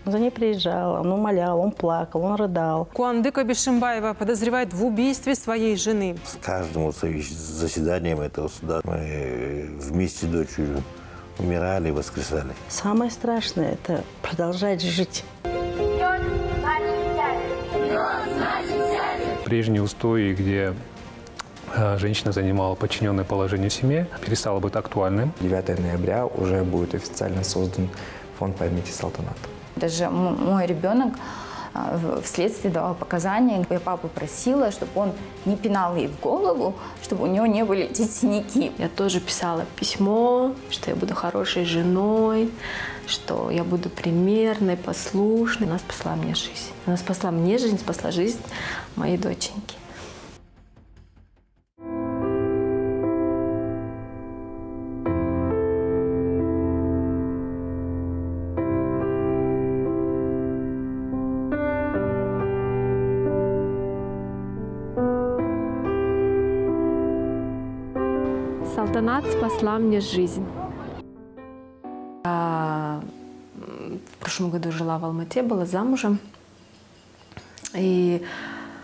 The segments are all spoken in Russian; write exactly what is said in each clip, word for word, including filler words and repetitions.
Он за ней приезжал, он умолял, он плакал, он рыдал. Куандыка Бишимбаева подозревает в убийстве своей жены. С каждым заседанием этого суда мы вместе с дочерью умирали и воскресали. Самое страшное – это продолжать жить. Прежние устои, где женщина занимала подчиненное положение в семье, перестало быть актуальным. девятого ноября уже будет официально создан фонд памяти Салтаната. Даже мой ребенок вследствие давал показания. Я папу просила, чтобы он не пинал ей в голову, чтобы у него не были эти синяки. Я тоже писала письмо, что я буду хорошей женой, что я буду примерной, послушной. Она спасла мне жизнь. Она спасла мне жизнь, спасла жизнь моей доченьки. Салтанат спасла мне жизнь. Я в прошлом году жила в Алмате, была замужем. И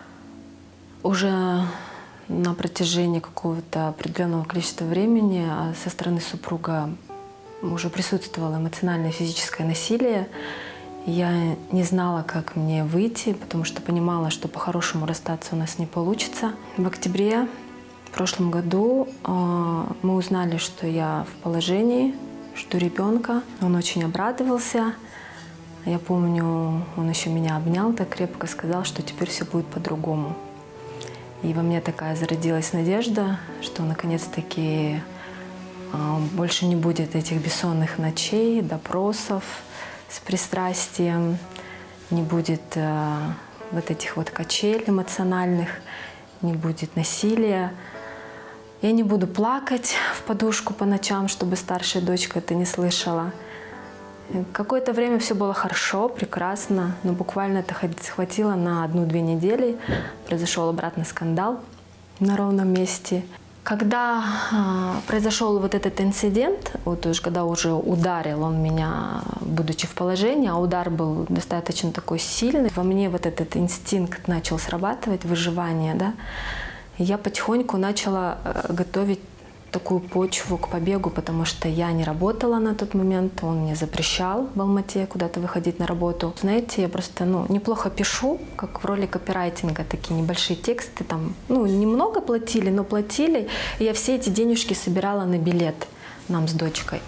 уже на протяжении какого-то определенного количества времени со стороны супруга уже присутствовало эмоциональное и физическое насилие. Я не знала, как мне выйти, потому что понимала, что по-хорошему расстаться у нас не получится. В октябре в прошлом году э, мы узнали, что я в положении, что ребенка. Он очень обрадовался. Я помню, он еще меня обнял так крепко, сказал, что теперь все будет по-другому. И во мне такая зародилась надежда, что наконец-таки э, больше не будет этих бессонных ночей, допросов с пристрастием, не будет э, вот этих вот качелей эмоциональных, не будет насилия. Я не буду плакать в подушку по ночам, чтобы старшая дочка это не слышала. Какое-то время все было хорошо, прекрасно, но буквально это хватило на одну-две недели. Произошел обратный скандал на ровном месте. Когда э, произошел вот этот инцидент, вот уж когда уже ударил он меня, будучи в положении, а удар был достаточно такой сильный, во мне вот этот инстинкт начал срабатывать, выживание, да. Я потихоньку начала готовить такую почву к побегу, потому что я не работала на тот момент, он мне запрещал в Алмате куда-то выходить на работу. Знаете, я просто ну, неплохо пишу, как в роли копирайтинга, такие небольшие тексты, там, ну, немного платили, но платили, и я все эти денежки собирала на билет нам с дочкой.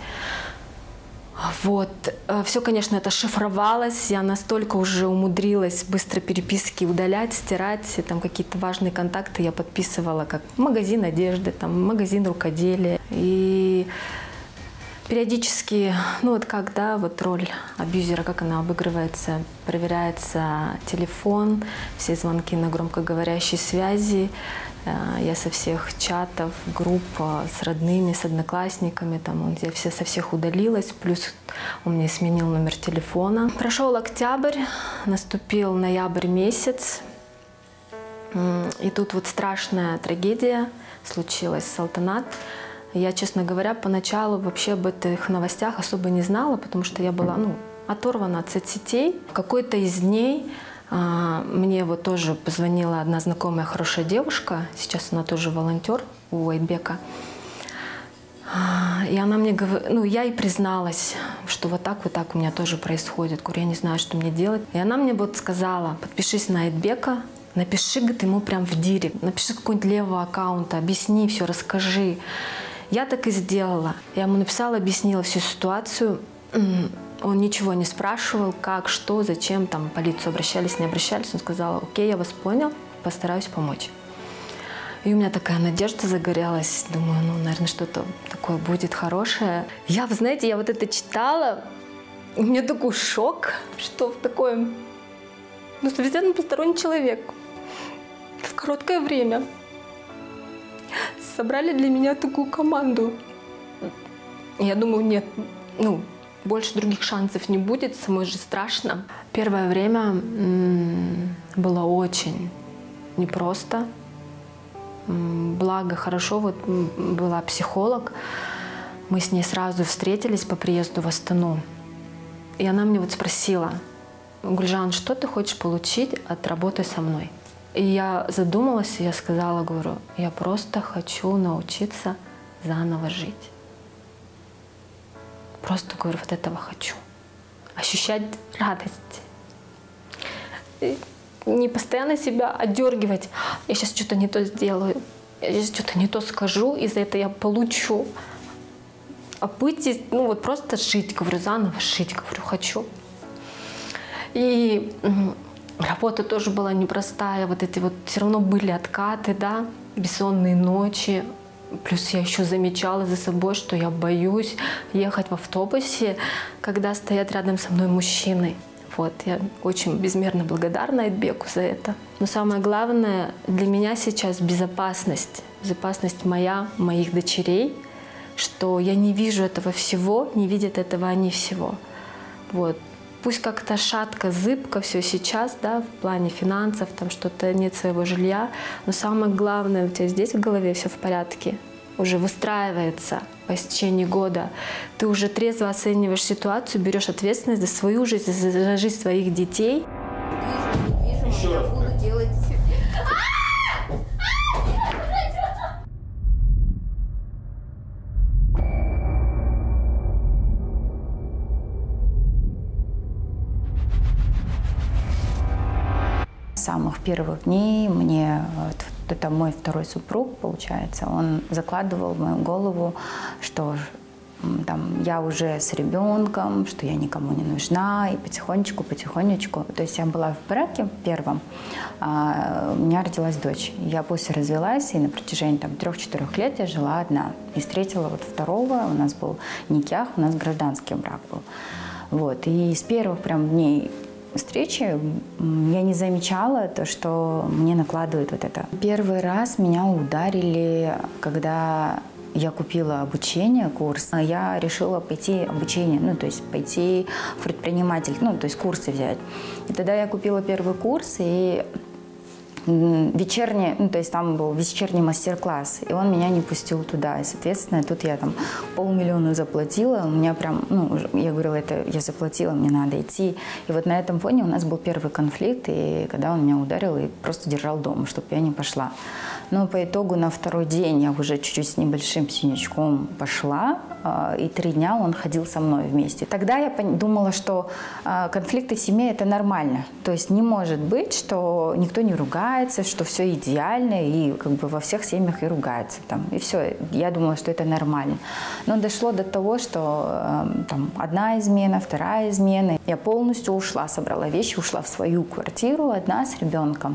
Вот. Все, конечно, это шифровалось. Я настолько уже умудрилась быстро переписки удалять, стирать. Там какие-то важные контакты я подписывала, как магазин одежды, там, магазин рукоделия. И периодически, ну вот как, да, вот роль абьюзера, как она обыгрывается, проверяется телефон, все звонки на громкоговорящей связи. Я со всех чатов, групп с родными, с одноклассниками, там, я все, со всех удалилась, плюс он мне сменил номер телефона. Прошел октябрь, наступил ноябрь месяц, и тут вот страшная трагедия случилась, Салтанат. Я, честно говоря, поначалу вообще об этих новостях особо не знала, потому что я была ну, оторвана от соцсетей. В какой-то из дней мне вот тоже позвонила одна знакомая хорошая девушка, сейчас она тоже волонтер у Айтбека. И она мне говорит, ну я ей призналась, что вот так вот так у меня тоже происходит. Говорю, я не знаю, что мне делать. И она мне вот сказала, подпишись на Айтбека, напиши, говорит, ему прям в директ, напиши какой-нибудь левого аккаунта, объясни все, расскажи. Я так и сделала. Я ему написала, объяснила всю ситуацию. Он ничего не спрашивал, как, что, зачем, там, в полицию обращались, не обращались. Он сказал, окей, я вас понял, постараюсь помочь. И у меня такая надежда загорелась. Думаю, ну, наверное, что-то такое будет хорошее. Я, вы знаете, я вот это читала, у меня такой шок, что в такое, ну, совершенно посторонний человек в короткое время собрали для меня такую команду. Я думаю, нет, ну, больше других шансов не будет, самой же страшно. Первое время было очень непросто. Благо, хорошо, вот была психолог. Мы с ней сразу встретились по приезду в Астану. И она мне вот спросила, Гульжан, что ты хочешь получить от работы со мной? И я задумалась, и я сказала, говорю, я просто хочу научиться заново жить. Просто, говорю, вот этого хочу. Ощущать радость. И не постоянно себя отдергивать. Я сейчас что-то не то сделаю, я сейчас что-то не то скажу, и за это я получу. А быть здесь, ну вот просто жить, говорю, заново жить, говорю, хочу. И работа тоже была непростая, вот эти вот все равно были откаты, да, бессонные ночи. Плюс я еще замечала за собой, что я боюсь ехать в автобусе, когда стоят рядом со мной мужчины. Вот, я очень безмерно благодарна Айтбеку за это. Но самое главное для меня сейчас безопасность. Безопасность моя, моих дочерей, что я не вижу этого всего, не видят этого они всего. Вот. Пусть как-то шатко, зыбко все сейчас, да, в плане финансов, там что-то нет своего жилья, но самое главное, у тебя здесь в голове все в порядке, уже выстраивается по истечении года. Ты уже трезво оцениваешь ситуацию, берешь ответственность за свою жизнь, за жизнь своих детей. Еще раз. Буду делать... С самых первых дней мне, это мой второй супруг, получается, он закладывал в мою голову, что там, я уже с ребенком, что я никому не нужна, и потихонечку, потихонечку. То есть я была в браке первом, а у меня родилась дочь. Я после развелась, и на протяжении там трех-четырех лет я жила одна. И встретила вот второго, у нас был никях, у нас гражданский брак был. Вот, и с первых прям дней встречи я не замечала то, что мне накладывают вот это. Первый раз меня ударили, когда я купила обучение, курс. Я решила пойти обучение, ну, то есть пойти в предприниматель, ну, то есть курсы взять. И тогда я купила первый курс, и вечерний, ну, то есть там был вечерний мастер-класс, и он меня не пустил туда. И, соответственно, тут я там полмиллиона заплатила, у меня прям, ну, я говорила, это я заплатила, мне надо идти. И вот на этом фоне у нас был первый конфликт, и когда он меня ударил и просто держал дома, чтобы я не пошла. Но по итогу на второй день я уже чуть-чуть с небольшим синячком пошла, и три дня он ходил со мной вместе. Тогда я думала, что конфликты в семье – это нормально. То есть не может быть, что никто не ругается, что все идеально, и как бы во всех семьях и ругаются. Там, и все. Я думала, что это нормально. Но дошло до того, что там, одна измена, вторая измена. Я полностью ушла, собрала вещи, ушла в свою квартиру, одна с ребенком.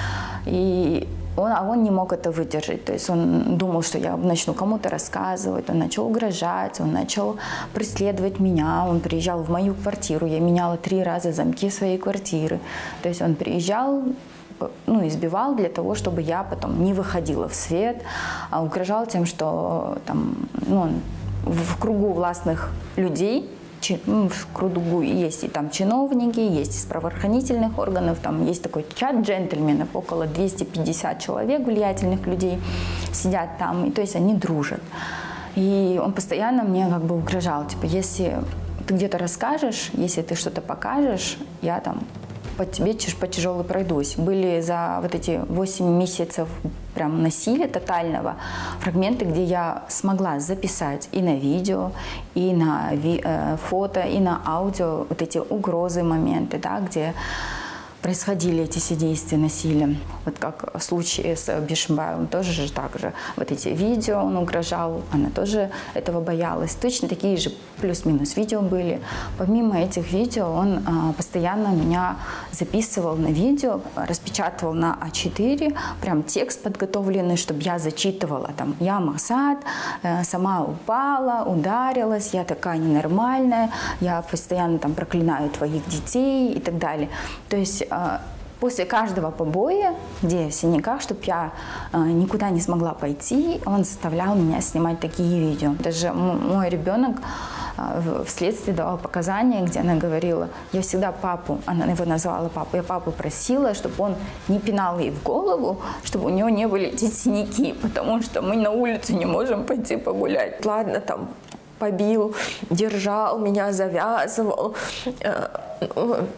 И Он, а он не мог это выдержать. То есть он думал, что я начну кому-то рассказывать. Он начал угрожать, он начал преследовать меня. Он приезжал в мою квартиру. Я меняла три раза замки своей квартиры. То есть он приезжал, ну, избивал для того, чтобы я потом не выходила в свет. А угрожал тем, что там, ну, в кругу властных людей, в кругу есть и там чиновники, есть из правоохранительных органов, там есть такой чат джентльменов, около двухсот пятидесяти человек, влиятельных людей, сидят там, и то есть они дружат. И он постоянно мне как бы угрожал, типа, если ты где-то расскажешь, если ты что-то покажешь, я там по тебе по тяжелой пройдусь. Были за вот эти восемь месяцев прям насилия тотального фрагменты, где я смогла записать и на видео, и на ви э, фото, и на аудио вот эти угрозы, моменты, да, где происходили эти все действия насилия. Вот как в случае с Бишимбаевым тоже же так же. Вот эти видео он угрожал, она тоже этого боялась. Точно такие же плюс-минус видео были. Помимо этих видео он а, постоянно меня записывал на видео, распечатывал на а четыре, прям текст подготовленный, чтобы я зачитывала. Там, я Масад, э, сама упала, ударилась, я такая ненормальная, я постоянно там проклинаю твоих детей и так далее. То есть после каждого побоя, где я в синяках, чтобы я э, никуда не смогла пойти, он заставлял меня снимать такие видео. Даже мой ребенок э, вследствие давал показания, где она говорила, я всегда папу, она его назвала папу, я папу просила, чтобы он не пинал ей в голову, чтобы у него не были эти синяки, потому что мы на улицу не можем пойти погулять. Ладно, там побил, держал меня, завязывал. Э,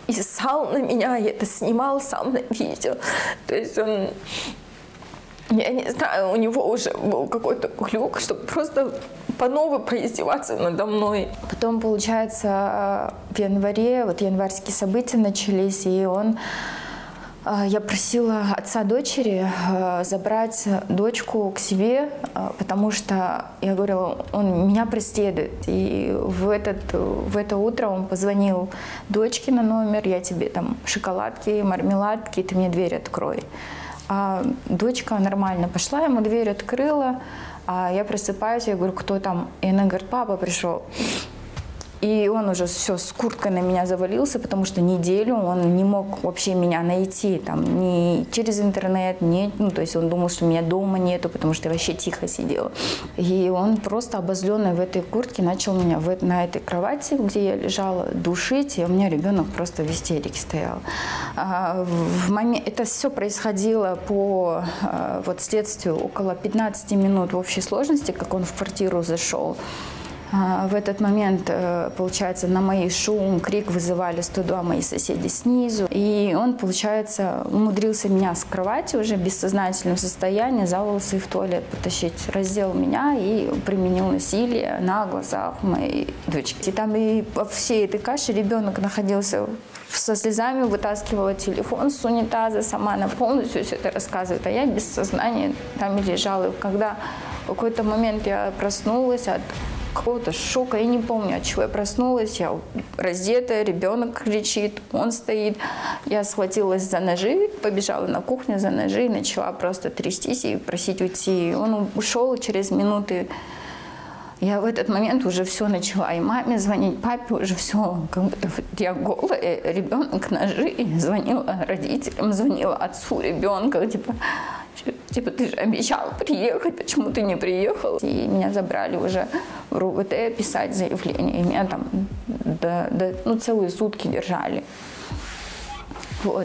и ссал на меня, и это снимал сам на видео. То есть он, я не знаю, у него уже был какой-то глюк, чтобы просто по новой поиздеваться надо мной. Потом, получается, в январе, вот январские события начались, и он... Я просила отца дочери забрать дочку к себе, потому что, я говорила, он меня преследует. И в, этот, в это утро он позвонил дочке на номер: я тебе там шоколадки, мармеладки, ты мне дверь открой. А дочка нормально пошла, ему дверь открыла, а я просыпаюсь, я говорю: кто там? И она говорит: папа пришел. И он уже все с курткой на меня завалился, потому что неделю он не мог вообще меня найти, там, ни через интернет, ни, ну, то есть он думал, что меня дома нету, потому что я вообще тихо сидела. И он просто обозленный в этой куртке начал меня в, на этой кровати, где я лежала, душить, и у меня ребенок просто в истерике стоял. А, в момент, это все происходило по а, вот, следствию около пятнадцати минут в общей сложности, как он в квартиру зашел. В этот момент, получается, на мои шум, крик вызывали сто два мои соседи снизу. И он, получается, умудрился меня с кровати уже в бессознательном состоянии за волосы в туалет потащить. Раздел меня и применил насилие на глазах моей дочки. И там и по всей этой каше ребенок находился со слезами, вытаскивала телефон с унитаза, сама она полностью все это рассказывает. А я без сознания там и лежала. И когда в какой-то момент я проснулась от какого-то шока, я не помню, от чего я проснулась, я раздетая, ребенок кричит, он стоит. Я схватилась за ножи, побежала на кухню за ножи, начала просто трястись и просить уйти. Он ушел через минуты. Я в этот момент уже все начала и маме звонить, папе уже все, как будто я голая, ребенок, ножи, звонила родителям, звонила отцу ребенка, типа, типа, ты же обещал приехать, почему ты не приехал? И меня забрали уже в РУВД писать заявление, и меня там до, до, ну, целые сутки держали. Вот.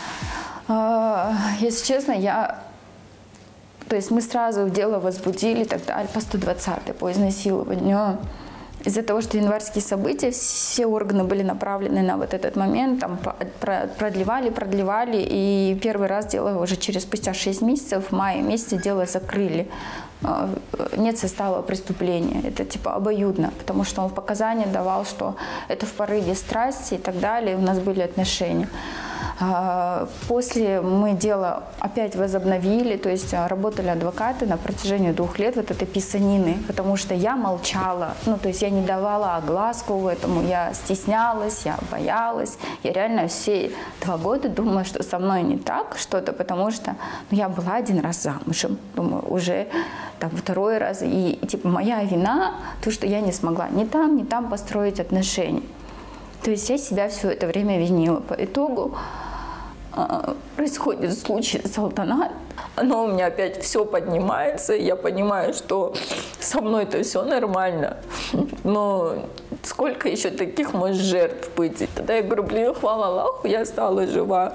А, если честно, я... То есть мы сразу дело возбудили, так далее, по сто двадцатой, по изнасилованию. Из-за того, что январские события, все органы были направлены на вот этот момент, там продлевали, продлевали, и первый раз дело уже через спустя шесть месяцев, в мае месяце дело закрыли. Нет состава преступления, это типа обоюдно, потому что он в показания давал, что это в порыве страсти и так далее, у нас были отношения. После мы дело опять возобновили, то есть работали адвокаты на протяжении двух лет вот этой писанины, потому что я молчала, ну то есть я не давала огласку этому, я стеснялась, я боялась, я реально все два года думала, что со мной не так что-то, потому что ну, я была один раз замужем, думаю, уже там второй раз, и, и типа моя вина, то, что я не смогла ни там, ни там построить отношения. То есть я себя все это время винила. По итогу э, происходит случай с Салтанат. Оно у меня опять все поднимается. Я понимаю, что со мной это все нормально. Но сколько еще таких может жертв быть? Тогда я говорю, блин, хвала Аллаху, я стала жива.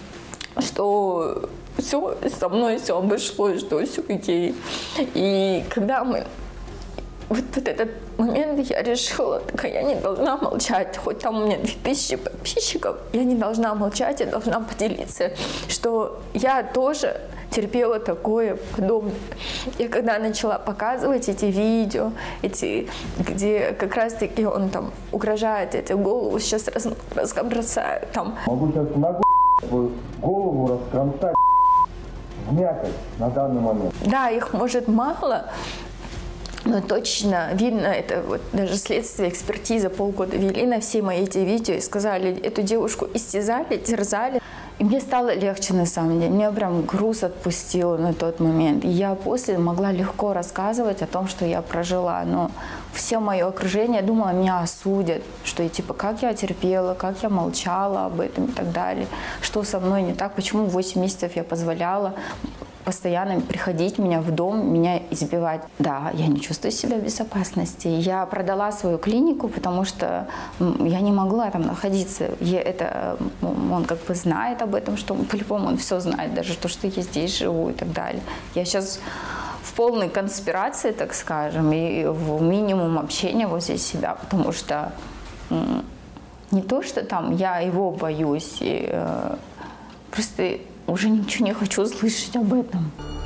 Что все, со мной все обошлось, что все окей. И когда мы... Вот, вот этот момент я решила, такая, я не должна молчать, хоть там у меня две тысячи подписчиков, я не должна молчать, я должна поделиться, что я тоже терпела такое подобное. Я когда начала показывать эти видео, эти, где как раз-таки он там угрожает, эти голову сейчас раз, разбросаю, там. Могу сейчас ногой свою голову раскромсать, вмякать на данный момент. Да, их может мало. Но точно видно, это вот даже следствие, экспертиза полгода вели на все мои эти видео и сказали, эту девушку истязали, терзали. И мне стало легче на самом деле, мне прям груз отпустил на тот момент. И я после могла легко рассказывать о том, что я прожила, но все мое окружение, я думала, меня осудят, что и типа, как я терпела, как я молчала об этом и так далее, что со мной не так, почему восемь месяцев я позволяла постоянно приходить меня в дом, меня избивать. Да, я не чувствую себя в безопасности. Я продала свою клинику, потому что я не могла там находиться. Я, это, он как бы знает об этом, что по-любому он все знает, даже то, что я здесь живу и так далее. Я сейчас в полной конспирации, так скажем, и в минимум общения возле себя, потому что Не то, что там я его боюсь, и, э, просто уже ничего не хочу слышать об этом.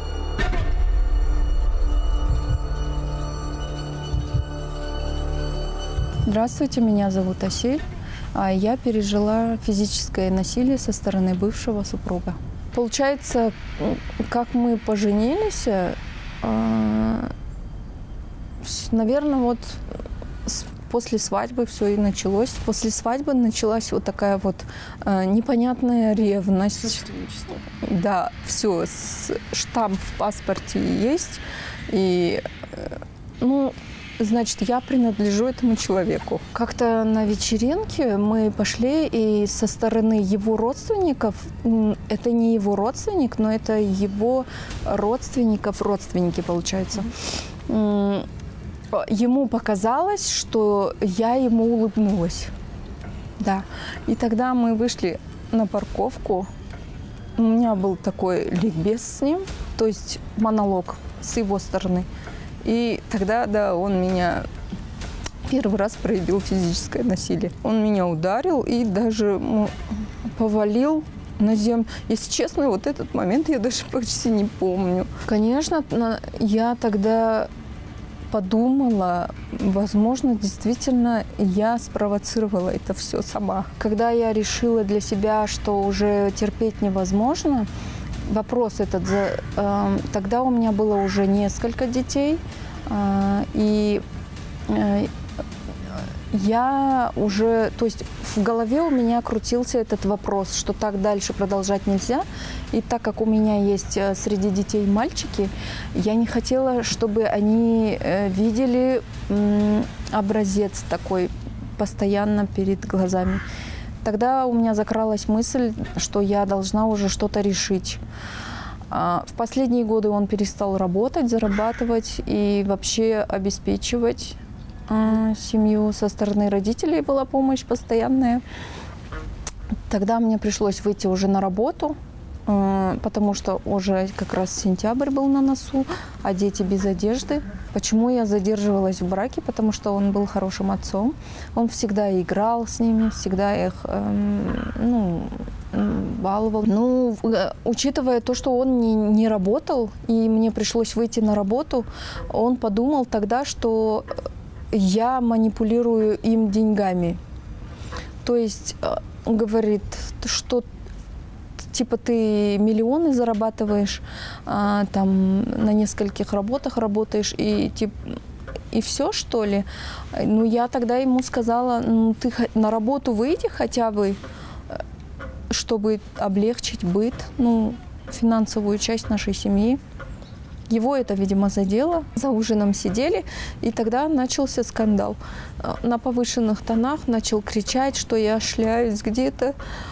Здравствуйте, меня зовут Асель. Я пережила физическое насилие со стороны бывшего супруга. Получается, как мы поженились, наверное, вот после свадьбы все и началось. После свадьбы началась вот такая вот непонятная ревность. Да, все, штамп в паспорте есть. И, ну, значит, я принадлежу этому человеку. Как-то на вечеринке мы пошли, и со стороны его родственников, это не его родственник, но это его родственников, родственники, получается. Ему показалось, что я ему улыбнулась. Да. И тогда мы вышли на парковку. У меня был такой ликбез с ним, то есть монолог с его стороны. И тогда, да, он меня первый раз проявил физическое насилие. Он меня ударил и даже повалил на землю. Если честно, вот этот момент я даже почти не помню. Конечно, я тогда подумала, возможно, действительно я спровоцировала это все сама. Когда я решила для себя, что уже терпеть невозможно, вопрос этот, э, тогда у меня было уже несколько детей, э, и э, я уже, то есть в голове у меня крутился этот вопрос, что так дальше продолжать нельзя. И так как у меня есть среди детей мальчики, я не хотела, чтобы они э, видели э, образец такой постоянно перед глазами. Тогда у меня закралась мысль, что я должна уже что-то решить. В последние годы он перестал работать, зарабатывать и вообще обеспечивать семью. Со стороны родителей была помощь постоянная. Тогда мне пришлось выйти уже на работу, потому что уже как раз сентябрь был на носу, а дети без одежды. Почему я задерживалась в браке? Потому что он был хорошим отцом. Он всегда играл с ними, всегда их эм, ну, баловал. Ну, учитывая то, что он не, не работал, и мне пришлось выйти на работу, он подумал тогда, что я манипулирую им деньгами. То есть говорит, что типа ты миллионы зарабатываешь, а, там на нескольких работах работаешь и типа и все, что ли? Ну, я тогда ему сказала, ну, ты на работу выйди хотя бы, чтобы облегчить быт, ну, финансовую часть нашей семьи. Его это, видимо, задело. За ужином сидели, и тогда начался скандал. На повышенных тонах начал кричать, что я шляюсь где-то,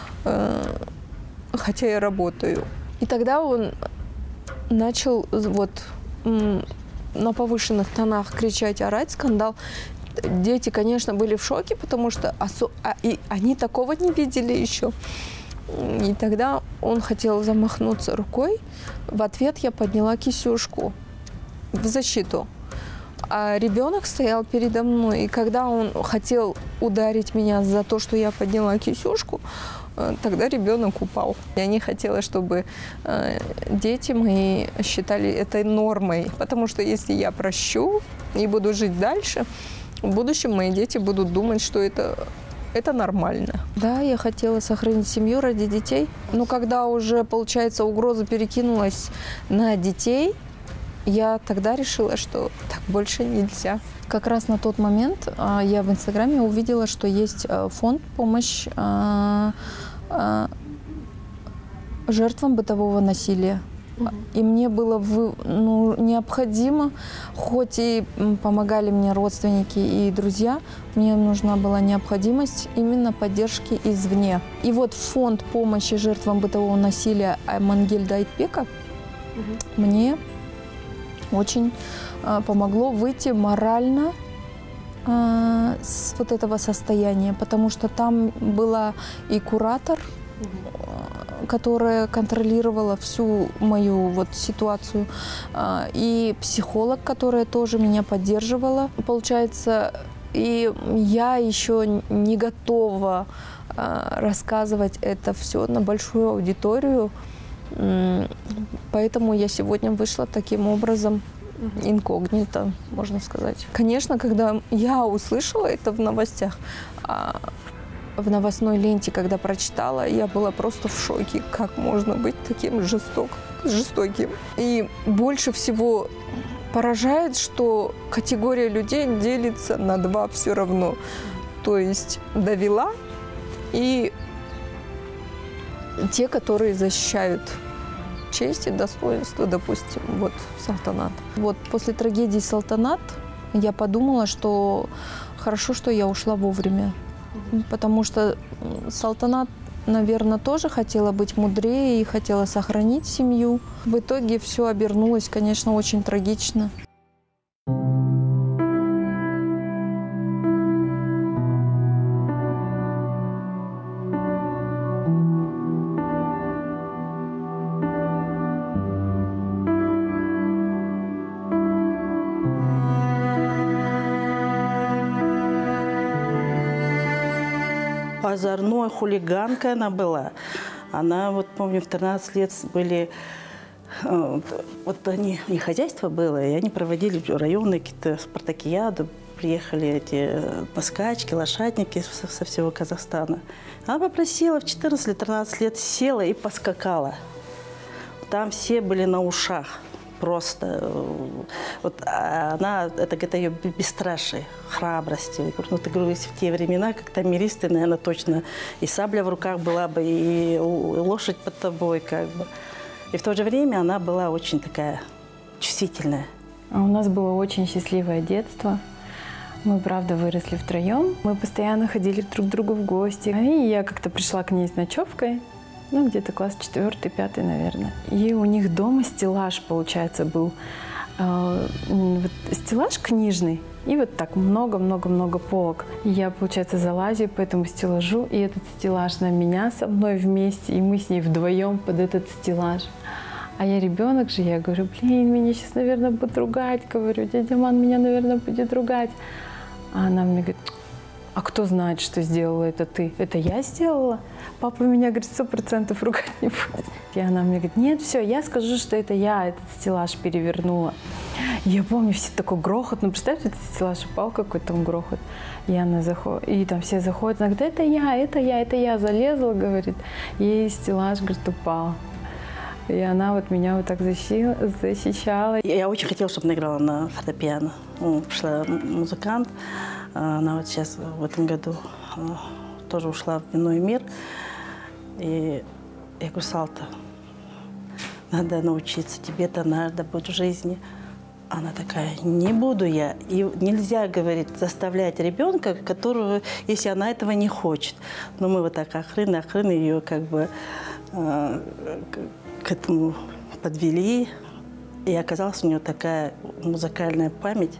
хотя я работаю. И тогда он начал вот на повышенных тонах кричать, орать, скандал. Дети, конечно, были в шоке, потому что осо... а, и они такого не видели еще. И тогда он хотел замахнуться рукой. В ответ я подняла кисюшку в защиту. А ребенок стоял передо мной. И когда он хотел ударить меня за то, что я подняла кисюшку, тогда ребенок упал. Я не хотела, чтобы э, дети мои считали это нормой. Потому что если я прощу и буду жить дальше, в будущем мои дети будут думать, что это... Это нормально. Да, я хотела сохранить семью ради детей. Но когда уже, получается, угроза перекинулась на детей, я тогда решила, что так больше нельзя. Как раз на тот момент а, я в Инстаграме увидела, что есть а, фонд «Помощь а, а, жертвам бытового насилия». Угу. И мне было вы, ну, необходимо, хоть и помогали мне родственники и друзья, мне нужна была необходимость именно поддержки извне. И вот фонд помощи жертвам бытового насилия Мангельда Айтбека угу. мне очень э, помогло выйти морально э, с вот этого состояния, потому что там была и куратор, которая контролировала всю мою вот ситуацию, и психолог, которая тоже меня поддерживала. Получается, И я еще не готова э, рассказывать это все на большую аудиторию. Поэтому я сегодня вышла таким образом, инкогнито, можно сказать. Конечно, когда я услышала это в новостях, в новостной ленте, когда прочитала, я была просто в шоке, как можно быть таким жесток, жестоким. И больше всего поражает, что категория людей делится на два все равно. То есть довела и те, которые защищают честь и достоинство, допустим, вот Салтанат. Вот после трагедии Салтанат я подумала, что хорошо, что я ушла вовремя, потому что Салтанат, наверное, тоже хотела быть мудрее и хотела сохранить семью. В итоге все обернулось, конечно, очень трагично. Озорной, хулиганка она была. Она, вот помню, в тринадцать лет были, вот они, и хозяйство было, и они проводили районные какие-то спартакиады, приехали эти скачки, лошадники со, со всего Казахстана. Она попросила в четырнадцать или тринадцать лет, села и поскакала. Там все были на ушах. Просто вот она, это, это ее бесстрашие, храбрости. Ну, ты говоришь, в те времена, как тамеристы, наверное, точно и сабля в руках была бы, и лошадь под тобой, как бы. И в то же время она была очень такая чувствительная. А у нас было очень счастливое детство. Мы, правда, выросли втроем. Мы постоянно ходили друг к другу в гости. И я как-то пришла к ней с ночевкой. Ну, где-то класс четвертый, пятый, наверное. И у них дома стеллаж, получается, был. Э, вот стеллаж книжный. И вот так много-много-много полок. И я, получается, залазю по этому стеллажу, и этот стеллаж на меня со мной вместе, и мы с ней вдвоем под этот стеллаж. А я ребенок же, я говорю, блин, меня сейчас, наверное, будут ругать. Говорю, дядя Ман меня, наверное, будет ругать. А она мне говорит, а кто знает, что сделала это ты? Это я сделала? Папа меня, говорит, сто процентов ругать не будет. И она мне говорит, нет, все, я скажу, что это я этот стеллаж перевернула. Я помню, все такой грохот, ну представьте, этот стеллаж упал, какой там грохот. И она заходит, и там все заходят, она говорит, это я, это я, это я залезла, говорит. И стеллаж, говорит, упал. И она вот меня вот так защищала. защищала. Я очень хотела, чтобы она играла на фортепиано. Ну, пришла музыкант. Она вот сейчас в этом году тоже ушла в иной мир. И я говорю, Салта, надо научиться, тебе-то надо быть в жизни. Она такая, не буду я. И нельзя, говорит, заставлять ребенка, которого, если она этого не хочет. Но мы вот так охраны, охраны ее как бы э, к этому подвели. И оказалась у нее такая музыкальная память.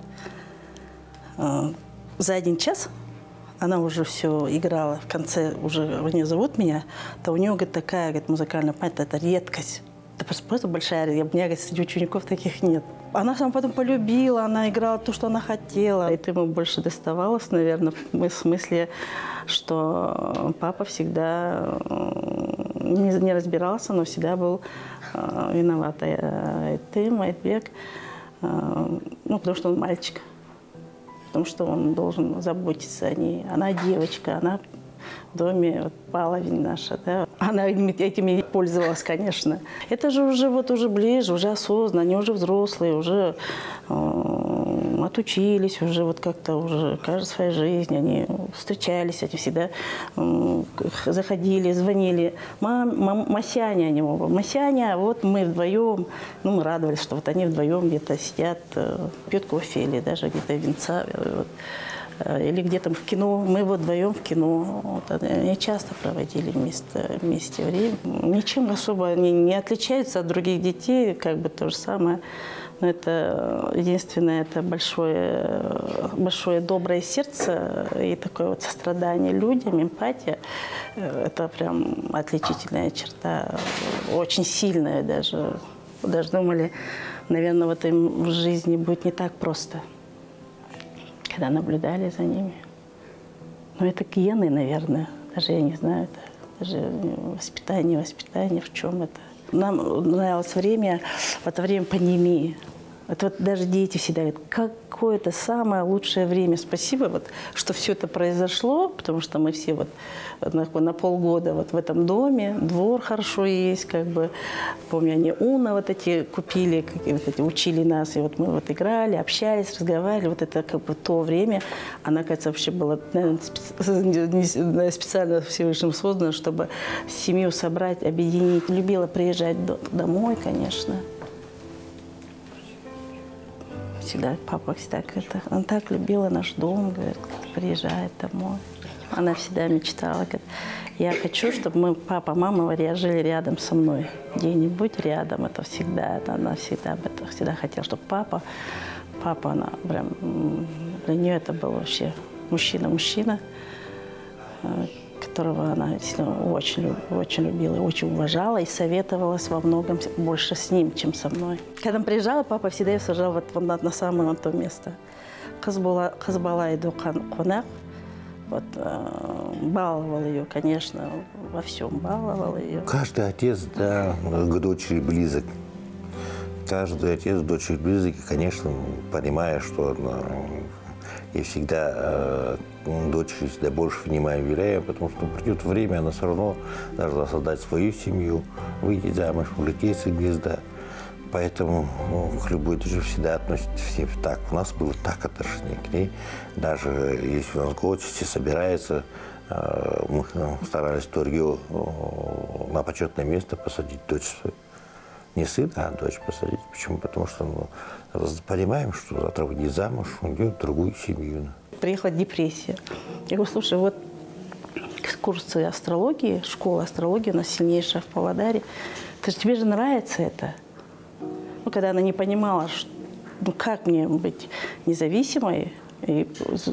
Э, за один час она уже все играла. В конце уже они зовут меня, то у нее, говорит, такая, говорит, музыкальная память, это редкость. Это просто, просто большая редкость. У меня, говорит, среди учеников таких нет. Она сама потом полюбила, она играла то, что она хотела. И ему больше доставалось, наверное, в смысле, что папа всегда не, не разбирался, но всегда был виноват. И ты, Айтбек, ну, потому что он мальчик. Потому что он должен заботиться о ней. Она девочка, она в доме, вот, половина наша, да. Она этими пользовалась, конечно. Это же уже вот уже ближе, уже осознанно, они уже взрослые, уже э, отучились, уже вот как-то уже каждая своя жизнь, они встречались, они всегда э, заходили, звонили. Мам, мам, Масяня, они оба. Масяня, вот мы вдвоем, ну мы радовались, что вот они вдвоем где-то сидят, э, пьют кофе или даже где-то винца. Вот. Или где-то в кино, мы вот вдвоем в кино. Вот, они часто проводили вместе, вместе время. Ничем особо они не отличаются от других детей, как бы то же самое. Но это единственное, это большое, большое доброе сердце и такое вот сострадание людям, эмпатия. Это прям отличительная черта, очень сильная даже. Даже думали, наверное, в этой жизни будет не так просто. когда наблюдали за ними. Но это гены, наверное. Даже я не знаю, это даже воспитание, воспитание, в чем это. Нам нравилось время, вот время пандемии. Это вот даже дети всегда говорят, какое это самое лучшее время. Спасибо, вот, что все это произошло, потому что мы все вот на, на полгода вот в этом доме, двор хорошо есть, как бы, помню, они Уна вот эти купили, как, вот эти, учили нас, и вот мы вот играли, общались, разговаривали, вот это как бы то время, она, кажется, вообще была, наверное, специ... специально Всевышним создана, чтобы семью собрать, объединить. Любила приезжать домой, конечно. Всегда, папа всегда говорит, он так любила наш дом, говорит, приезжает домой. Она всегда мечтала, говорит, я хочу, чтобы мы, папа, мама жили рядом со мной, где-нибудь рядом, это всегда, это она всегда об этом, всегда хотела, чтобы папа, папа, она прям, для нее это был вообще мужчина-мужчина, которого она очень, очень любила, очень уважала и советовалась во многом больше с ним, чем со мной. Когда он приезжала, папа всегда ее сажал вот, вот на, на самое вот то место. Казбала иду конак, вот, баловал ее, конечно, во всем баловал ее. Каждый отец, да, к дочери близок. Каждый отец к дочери близок, и, конечно, понимая, что она, и всегда э, дочери всегда больше внимания уделяем, потому что придет время, она все равно должна создать свою семью, выйти замуж, улететь с гнезда. Поэтому ну, к любой дочери всегда относятся все так. У нас было так отношение к ней. Даже если у нас гости собирается, э, мы старались Торгию э, на почетное место посадить дочь свою. Не сына, а дочь посадить. Почему? Потому что ну, понимаем, что завтра выйдет замуж, он идет в другую семью. Приехала депрессия. Я говорю, слушай, вот курсы астрологии, школа астрологии у нас сильнейшая в Павлодаре. Ты же, тебе же нравится это? Ну, когда она не понимала, что, ну, как мне быть независимой, И,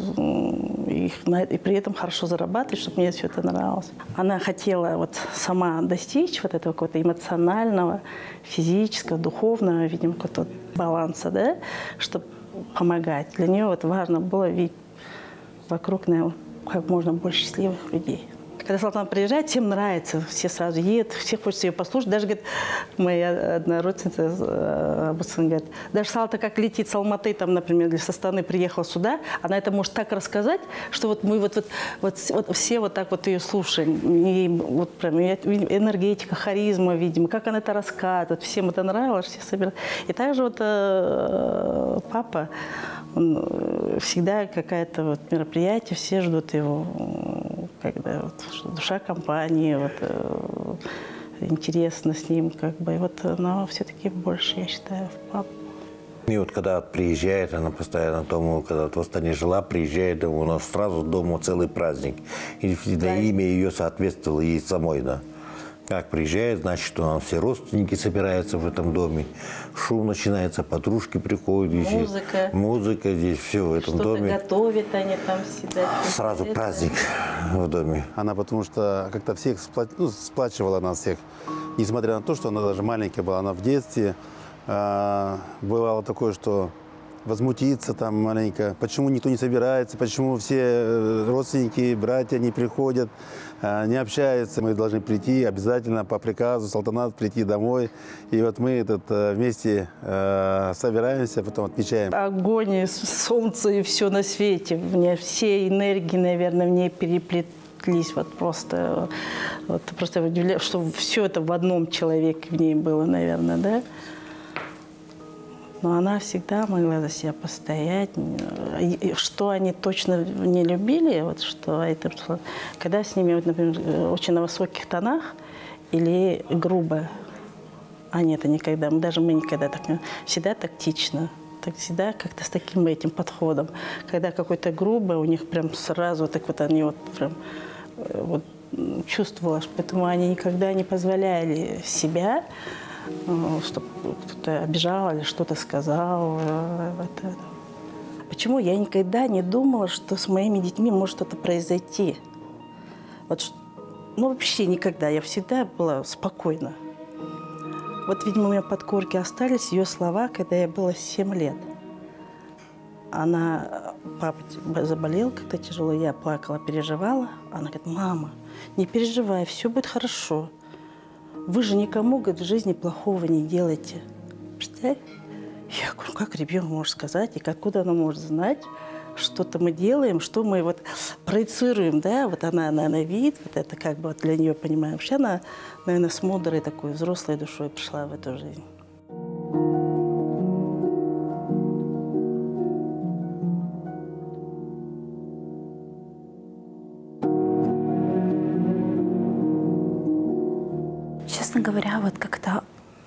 и, и при этом хорошо зарабатывать, чтобы мне все это нравилось. Она хотела вот сама достичь вот этого какого-то эмоционального, физического, духовного, видимо, какого-то баланса, да, чтобы помогать. Для нее вот важно было видеть вокруг, наверное, как можно больше счастливых людей. Когда Салтанат приезжает, всем нравится, все сразу едут, все хочется ее послушать. Даже, говорит, моя одна родственница, Абусан, говорит, даже Салта как летит с Алматы, там, например, со Астаны приехала сюда, она это может так рассказать, что вот мы вот, вот, вот, вот все вот так вот ее слушаем. И вот прям энергетика, харизма, видимо, как она это рассказывает, всем это нравилось, все собирались. И также вот э, папа, он, всегда какое-то вот мероприятие, все ждут его, когда вот, душа компании, вот, э, интересно с ним, как бы, и вот, но все-таки больше, я считаю, в папу. И вот когда приезжает, она постоянно дома, когда вот в Астане жила, приезжает, у нас сразу дома целый праздник. И да. Имя ее соответствовало ей самой, да. Как приезжает, значит, у нас все родственники собираются в этом доме. Шум начинается, подружки приходят. Музыка. Здесь, музыка здесь, все в этом Что-то доме. готовят они там всегда. Сразу праздник в доме. Она потому что как-то всех сплач... ну, сплачивала нас всех. Несмотря на то, что она даже маленькая была, она в детстве. А, бывало такое, что возмутиться там маленько, почему никто не собирается, почему все родственники, братья не приходят, не общаются. Мы должны прийти обязательно по приказу Салтанат прийти домой. И вот мы этот, вместе собираемся, потом отмечаем. Огонь, солнце и все на свете. У меня все энергии, наверное, в ней переплетлись. Вот просто, вот просто удивляюсь, что все это в одном человеке в ней было, наверное, да? Но она всегда могла за себя постоять. И что они точно не любили, вот что это, когда с ними, вот, например, очень на высоких тонах или грубо. А нет, никогда. Даже мы никогда так не... Всегда тактично. Так, всегда как-то с таким этим подходом. Когда какой-то грубый, у них прям сразу так вот они вот прям вот, чувствовала. Поэтому они никогда не позволяли себя, чтобы кто-то обижал или что-то сказал. Это. Почему я никогда не думала, что с моими детьми может что-то произойти? Вот, ну, вообще никогда. Я всегда была спокойна. Вот, видимо, у меня подкорки остались ее слова, когда я была семь лет. Она папа заболел как-то тяжело, я плакала, переживала. Она говорит: мама, не переживай, все будет хорошо. Вы же никому, говорит, в жизни плохого не делаете. Представь? Я говорю, как ребенок может сказать, и откуда она может знать, что-то мы делаем, что мы вот проецируем, да, вот она, она на вид, вот это как бы вот для нее, понимаем. Вообще она, наверное, с мудрой такой взрослой душой пришла в эту жизнь. Честно говоря, вот как-то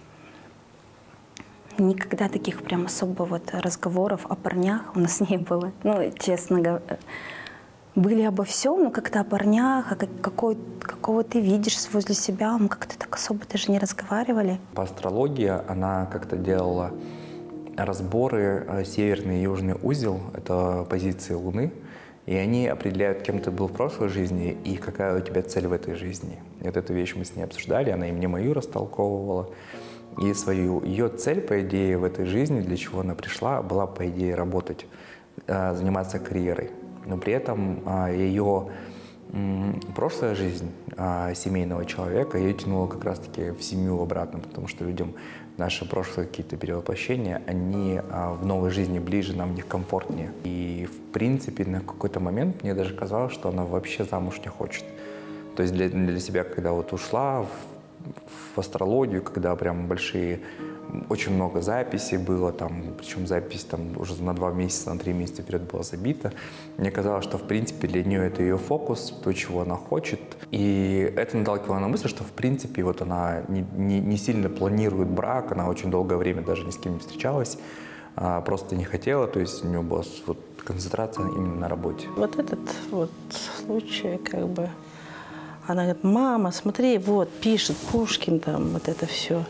никогда таких прям особо вот разговоров о парнях у нас не было. Ну, честно говоря, были обо всем, но как-то о парнях, о какой, какого ты видишь возле себя, мы как-то так особо даже не разговаривали. По астрологии она как-то делала разборы северный и южный узел, это позиции Луны, и они определяют, кем ты был в прошлой жизни и какая у тебя цель в этой жизни. И вот эту вещь мы с ней обсуждали, она и мне мою растолковывала, и свою. Ее цель, по идее, в этой жизни, для чего она пришла, была, по идее, работать, заниматься карьерой. Но при этом ее прошлая жизнь семейного человека, ее тянуло как раз-таки в семью обратно, потому что людям наши прошлые какие-то перевоплощения, они в новой жизни ближе, нам в них комфортнее. И, в принципе, на какой-то момент мне даже казалось, что она вообще замуж не хочет. То есть для, для себя, когда вот ушла в, в астрологию, когда прям большие, очень много записей было, там, причем запись там уже на два месяца, на три месяца вперед была забита, мне казалось, что, в принципе, для нее это ее фокус, то, чего она хочет. И это наталкивало на мысль, что, в принципе, вот она не, не, не сильно планирует брак, она очень долгое время даже ни с кем не встречалась, а просто не хотела, то есть у нее была вот концентрация именно на работе. Вот этот вот случай, как бы, она говорит: мама, смотри, вот, пишет Пушкин там, вот это все.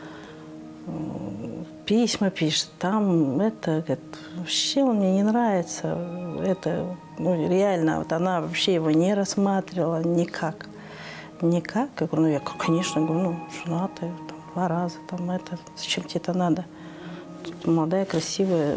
Письма пишет, там это, говорит, вообще он мне не нравится. Это, ну, реально, вот она вообще его не рассматривала никак. Никак. Я говорю, ну, я, конечно, говорю, ну, женатая, там, два раза, там, это, зачем тебе это надо? Тут молодая, красивая.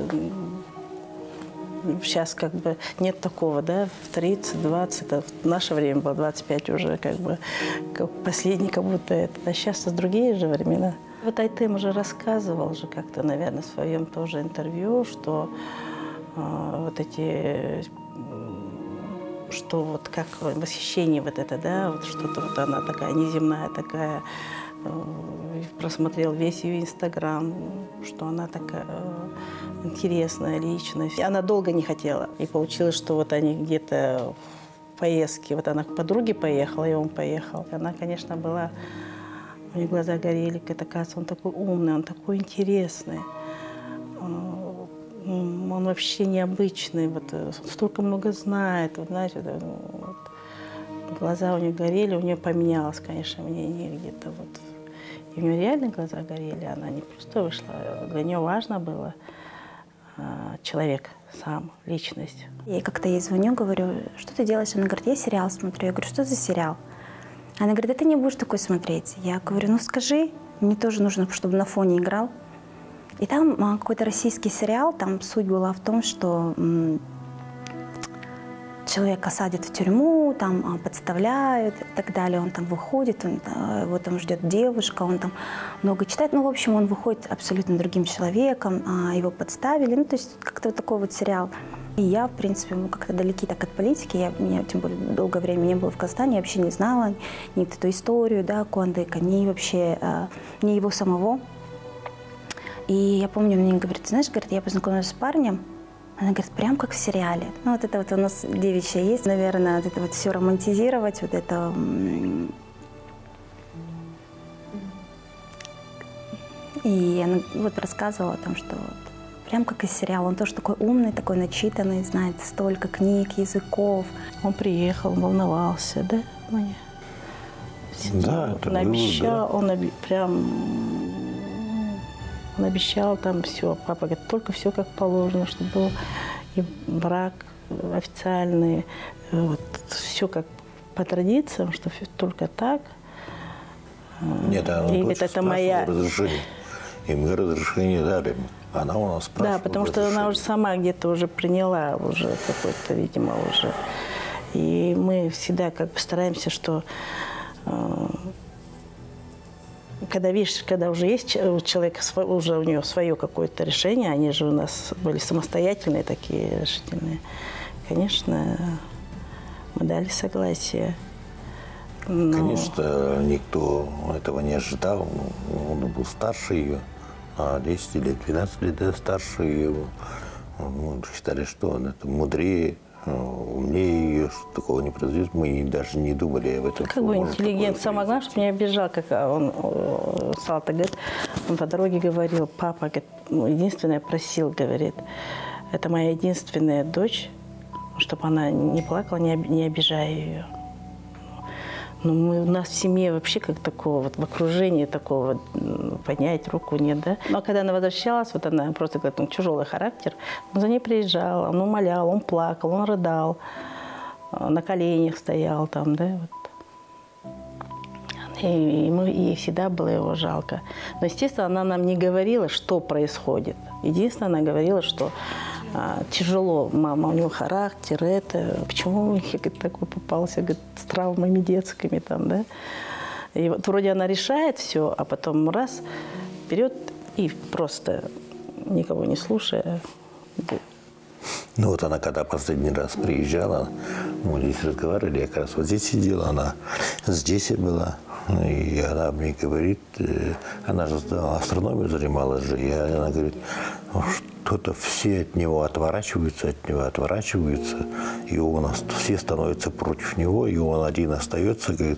Сейчас как бы нет такого, да, в тридцать, двадцать, а в наше время было двадцать пять уже, как бы, как последний как будто это. А сейчас другие же времена. Вот Айтем уже рассказывал же как-то, наверное, в своем тоже интервью, что э, вот эти, что вот как восхищение вот это, да, вот что-то вот она такая неземная такая, э, просмотрел весь ее Инстаграм, что она такая э, интересная личность. И она долго не хотела, и получилось, что вот они где-то в поездке, вот она к подруге поехала, и он поехал. Она, конечно, была... У него глаза горели, это, оказывается, он такой умный, он такой интересный. Он вообще необычный, вот, столько много знает. Вот, знаете, вот, глаза у него горели, у нее поменялось, конечно, мнение где-то. Вот. И у нее реально глаза горели, она не просто вышла. Для нее важно было человек сам, личность. Я как-то ей звоню, говорю: что ты делаешь? Она говорит: я сериал смотрю. Я говорю: что за сериал? Она говорит: да ты не будешь такой смотреть. Я говорю: ну скажи, мне тоже нужно, чтобы на фоне играл. И там а, какой-то российский сериал, там суть была в том, что м, человека садят в тюрьму, там а, подставляют и так далее. Он там выходит, он, а, его там ждет девушка, он там много читает. Ну, в общем, он выходит абсолютно другим человеком, а, его подставили. Ну, то есть как-то вот такой вот сериал. И я, в принципе, ну, как-то далеки так от политики. Я, я, тем более, долгое время не была в Казахстане, я вообще не знала ни эту историю, да, Куандыка, ни вообще, а, ни его самого. И я помню, он мне говорит: знаешь, говорит, я познакомилась с парнем. Она говорит: прям как в сериале. Ну, вот это вот у нас девичья есть, наверное, вот это вот все романтизировать, вот это... И она вот рассказывала о том, что вот прям как из сериала. Он тоже такой умный, такой начитанный, знает столько книг, языков. Он приехал, волновался, да, Маня? Да, он обещал, да. Он оби прям, он обещал там все. Папа говорит: только все как положено, чтобы был и брак официальный, вот, все как по традициям, что только так. Нет, а он и это моя... разрешение. И мы разрешение дали. Она у нас спрашивала. Да, потому что она уже сама где-то уже приняла уже какой-то, видимо, уже. И мы всегда как бы стараемся, что э, когда видишь, когда уже есть у человека, уже у него свое какое-то решение, они же у нас были самостоятельные такие решительные, конечно, мы дали согласие. Но... Конечно, никто этого не ожидал. Он был старше ее, на десять или двенадцать лет старше ее. Мы считали, что он это мудрее, умнее ее, что такого не произойдет. Мы даже не думали об этом. Как бы интеллигент. Самое главное, что меня обижал, как он Салта говорит, он по дороге говорил, папа, говорит, ну, единственное просил, говорит, это моя единственная дочь, чтобы она не плакала, не, об, не обижая ее. Ну, мы, у нас в семье вообще как такого, вот в окружении такого поднять руку нет, да. Но когда она возвращалась, вот она просто говорит, он тяжелый характер, он за ней приезжал, он умолял, он плакал, он рыдал, на коленях стоял там, да, вот. И, и, мы, и всегда было его жалко. Но, естественно, она нам не говорила, что происходит. Единственное, она говорила, что а, тяжело, мама, у него характер, это, почему я говорит, такой попался, говорит, с травмами детскими там, да. И вот вроде она решает все, а потом раз, вперед и просто никого не слушая. Ну вот она, когда последний раз приезжала, мы здесь разговаривали, я как раз вот здесь сидела, она здесь была. И она мне говорит, она же астрономию занималась же, и она говорит, что-то все от него отворачиваются, от него отворачиваются, и он, все становятся против него, и он один остается, говорит,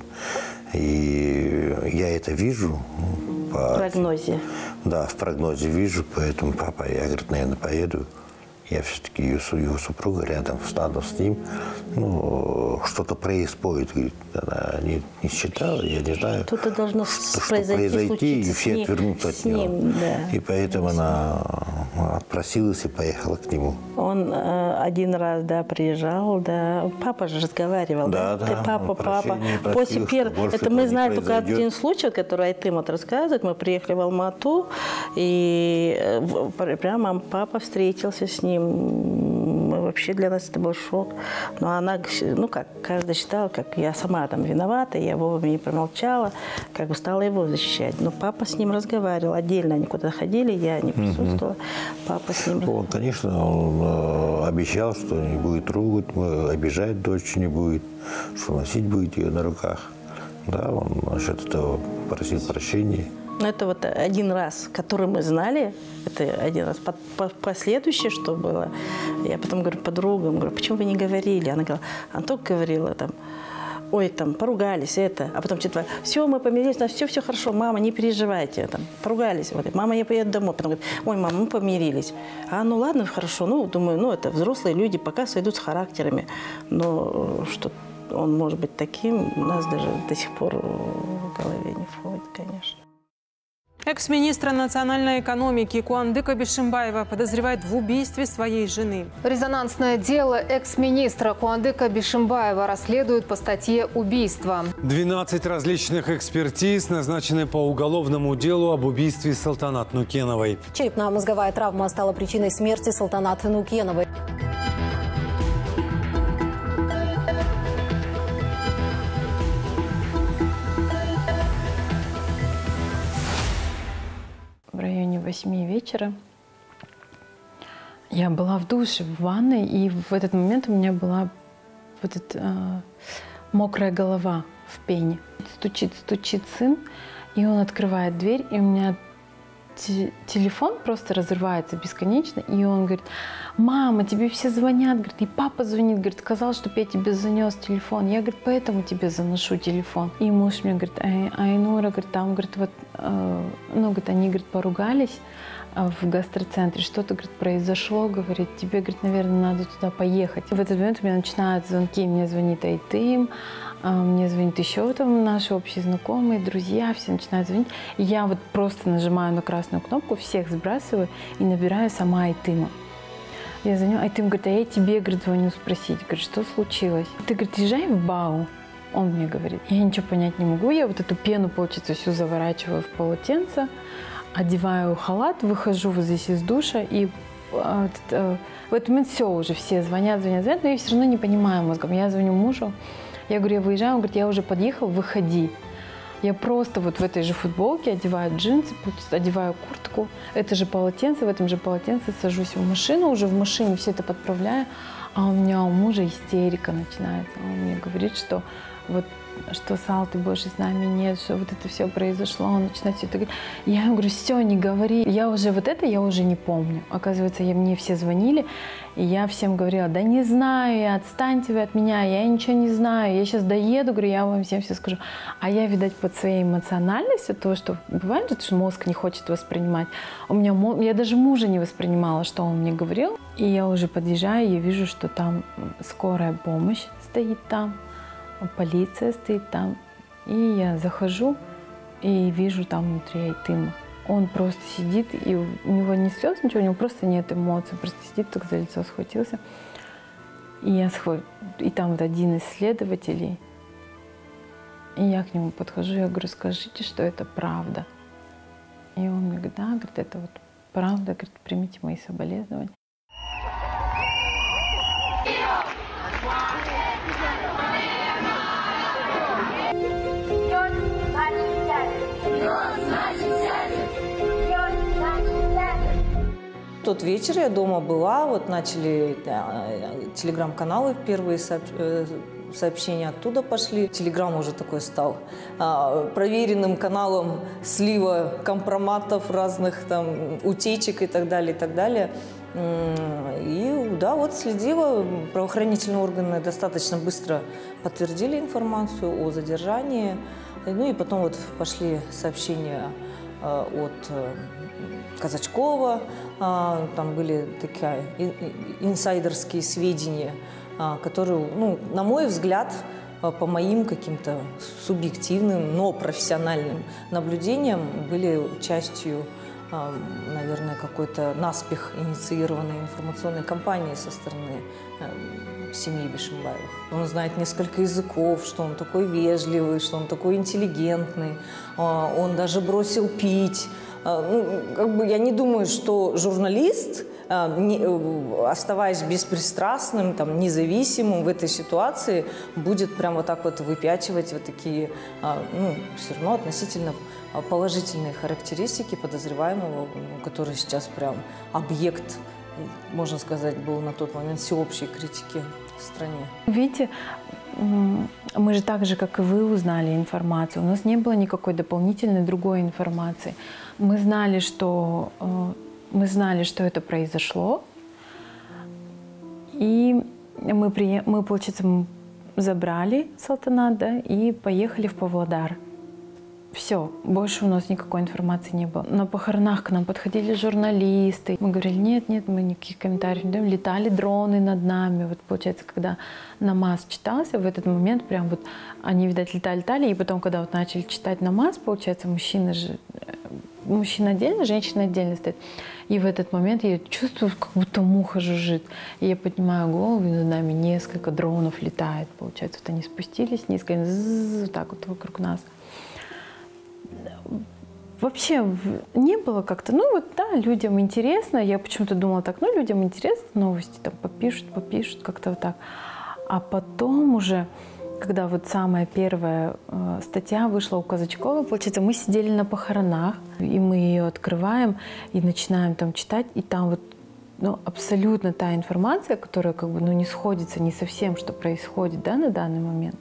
и я это вижу. По, в прогнозе. Да, в прогнозе вижу, поэтому, папа, я, говорит, наверное, поеду. Я все-таки ее, ее супруга рядом встану с ним, ну, что-то происходит, говорит, она не, не считала, я не знаю, что-то должно что, произойти, что произойти и все ним, отвернутся от него. Ним, да. И поэтому она отпросилась и поехала к нему. Он э, один раз, да, приезжал, да, папа же разговаривал, да, да, да ты папа, папа. Просил, После первого, это мы знаем только один произойдет. случай, который Айтым вот рассказывает, мы приехали в Алмату, и э, прямо папа встретился с ним. Вообще для нас это был шок. Но она, ну как, каждый считал, как я сама там виновата, я вовремя не промолчала, как бы стала его защищать. Но папа с ним разговаривал, отдельно они куда-то ходили, я не присутствовала. Угу. Папа с ним разговаривал. Он, конечно, он обещал, что не будет трогать, обижать дочь не будет, что носить будет ее на руках. Да, он насчет этого просил прощения. Ну, это вот один раз, который мы знали, это один раз. Последующее, что было, я потом говорю подругам, говорю, почему вы не говорили? Она говорила, Антон говорила, там, ой, там, поругались, это. А потом что-то, все, мы помирились, все, все хорошо, мама, не переживайте, там, поругались. Вот, мама, я поеду домой. Потом говорит, ой, мама, мы помирились. А, ну ладно, хорошо, ну, думаю, ну, это взрослые люди, пока сойдут с характерами. Но что он может быть таким, у нас даже до сих пор в голове не входит, конечно. Экс-министра национальной экономики Куандыка Бишимбаева подозревает в убийстве своей жены. Резонансное дело экс-министра Куандыка Бишимбаева расследуют по статье «Убийство». двенадцать различных экспертиз назначены по уголовному делу об убийстве Салтанат Нукеновой. Черепно-мозговая травма стала причиной смерти Салтанат Нукеновой. В районе восьми вечера я была в душе, в ванной, и в этот момент у меня была вот эта э, мокрая голова в пене. Стучит, стучит сын, и он открывает дверь, и у меня телефон просто разрывается бесконечно, и он говорит, мама, тебе все звонят, говорит, и папа звонит, говорит, сказал, чтобы я тебе занес телефон. Я, говорит, поэтому тебе заношу телефон. И муж мне говорит, Ай, Айнура, говорит, там, говорит, вот, э, ну, говорит, они, говорит, поругались э, в гастроцентре, что-то, говорит, произошло, говорит, тебе, говорит, наверное, надо туда поехать. И в этот момент у меня начинают звонки, мне звонит Айтым, мне звонит еще там наши общие знакомые, друзья, все начинают звонить. И я вот просто нажимаю на красную кнопку, всех сбрасываю и набираю сама Айтыма. Я звоню, Айтым говорит, а я тебе, говорит, звоню спросить, говорит, что случилось? Ты, говорит, езжай в БАУ, он мне говорит. Я ничего понять не могу, я вот эту пену, получается, всю заворачиваю в полотенце, одеваю халат, выхожу вот здесь из душа, и э, э, в этот момент все уже, все звонят, звонят, звонят, но я все равно не понимаю мозгом. Я звоню мужу, я говорю, я выезжаю, он говорит, я уже подъехал, выходи. Я просто вот в этой же футболке одеваю джинсы, одеваю куртку, это же полотенце, в этом же полотенце сажусь в машину, уже в машине все это подправляю, а у меня у мужа истерика начинается. Он мне говорит, что вот что, Сал, ты больше с нами нет, что вот это все произошло, он начинает все это говорить. Я ему говорю, все, не говори. Я уже вот это, я уже не помню. Оказывается, я, мне все звонили, и я всем говорила, да не знаю, отстаньте вы от меня, я ничего не знаю, я сейчас доеду, говорю, я вам всем все скажу. А я, видать, под своей эмоциональностью, то, что бывает же, что мозг не хочет воспринимать. У меня, я даже мужа не воспринимала, что он мне говорил. И я уже подъезжаю, я вижу, что там скорая помощь стоит там. Полиция стоит там, и я захожу и вижу там внутри Айтыма. Он просто сидит, и у него не слез, ничего, у него просто нет эмоций, просто сидит, так за лицо схватился. И я схват... и там вот один из следователей, и я к нему подхожу, я говорю, скажите, что это правда. И он мне говорит, да, говорит, это вот правда, говорит, примите мои соболезнования. В тот вечер я дома была, вот начали да, телеграм-каналы, первые сообщения оттуда пошли. Телеграм уже такой стал а, проверенным каналом слива компроматов, разных там утечек и так далее, и так далее. И да, вот следила, правоохранительные органы достаточно быстро подтвердили информацию о задержании. Ну и потом вот пошли сообщения от Казачкова, там были такие инсайдерские сведения, которые, ну, на мой взгляд, по моим каким-то субъективным, но профессиональным наблюдениям были частью, наверное, какой-то наспех инициированной информационной кампании со стороны семьи Бишимбаевых. Он знает несколько языков, что он такой вежливый, что он такой интеллигентный, он даже бросил пить. Ну, как бы я не думаю, что журналист, оставаясь беспристрастным, там, независимым в этой ситуации, будет прям вот так вот выпячивать вот такие, ну, все равно относительно положительные характеристики подозреваемого, который сейчас прям объект, можно сказать, был на тот момент всеобщей критики в стране. Видите, мы же так же, как и вы, узнали информацию. У нас не было никакой дополнительной другой информации. Мы знали, что, мы знали, что это произошло. И мы, при, мы получается, забрали Салтанат, да, и поехали в Павлодар. Все, больше у нас никакой информации не было. На похоронах к нам подходили журналисты. Мы говорили, нет, нет, мы никаких комментариев не даем. Летали дроны над нами. Вот получается, когда намаз читался, в этот момент прям вот они, видать, летали, летали. И потом, когда вот начали читать намаз, получается, мужчина же, мужчина отдельно, женщина отдельно стоит. И в этот момент я чувствую, как будто муха жужжит. И я поднимаю голову, и над нами несколько дронов летает. Получается, вот они спустились низко, и вот так вот вокруг нас. Вообще не было как-то, ну вот да, людям интересно, я почему-то думала так, ну людям интересно, новости там попишут, попишут, как-то вот так. А потом уже, когда вот самая первая э, статья вышла у Казачкова, получается, мы сидели на похоронах, и мы ее открываем и начинаем там читать, и там вот ну, абсолютно та информация, которая как бы ну, не сходится ни со всем, что происходит, да, на данный момент.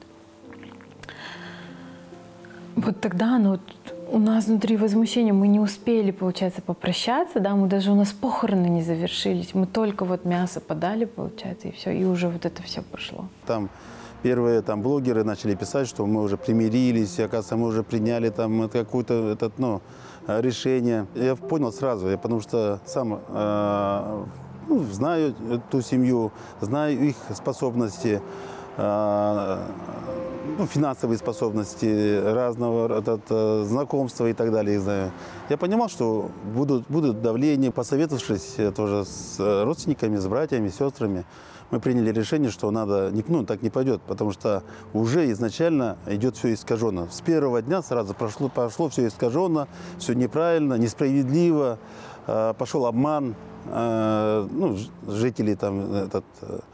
Вот тогда оно, у нас внутри возмущения, мы не успели, получается, попрощаться, да, мы даже у нас похороны не завершились, мы только вот мясо подали, получается, и все, и уже вот это все пошло. Там первые там блогеры начали писать, что мы уже примирились, оказывается, мы уже приняли там какое-то этот, ну, решение. Я понял сразу, я, потому что сам э, ну, знаю эту семью, знаю их способности. Э, ну, финансовые способности, разного этот, знакомства и так далее. Не знаю. Я понимал, что будут, будут давления. Посоветовавшись тоже с родственниками, с братьями, с сестрами, мы приняли решение, что надо, ну, так не пойдет, потому что уже изначально идет все искаженно. С первого дня сразу прошло, пошло все искаженно, все неправильно, несправедливо, пошел обман, ну, жителей там, этот,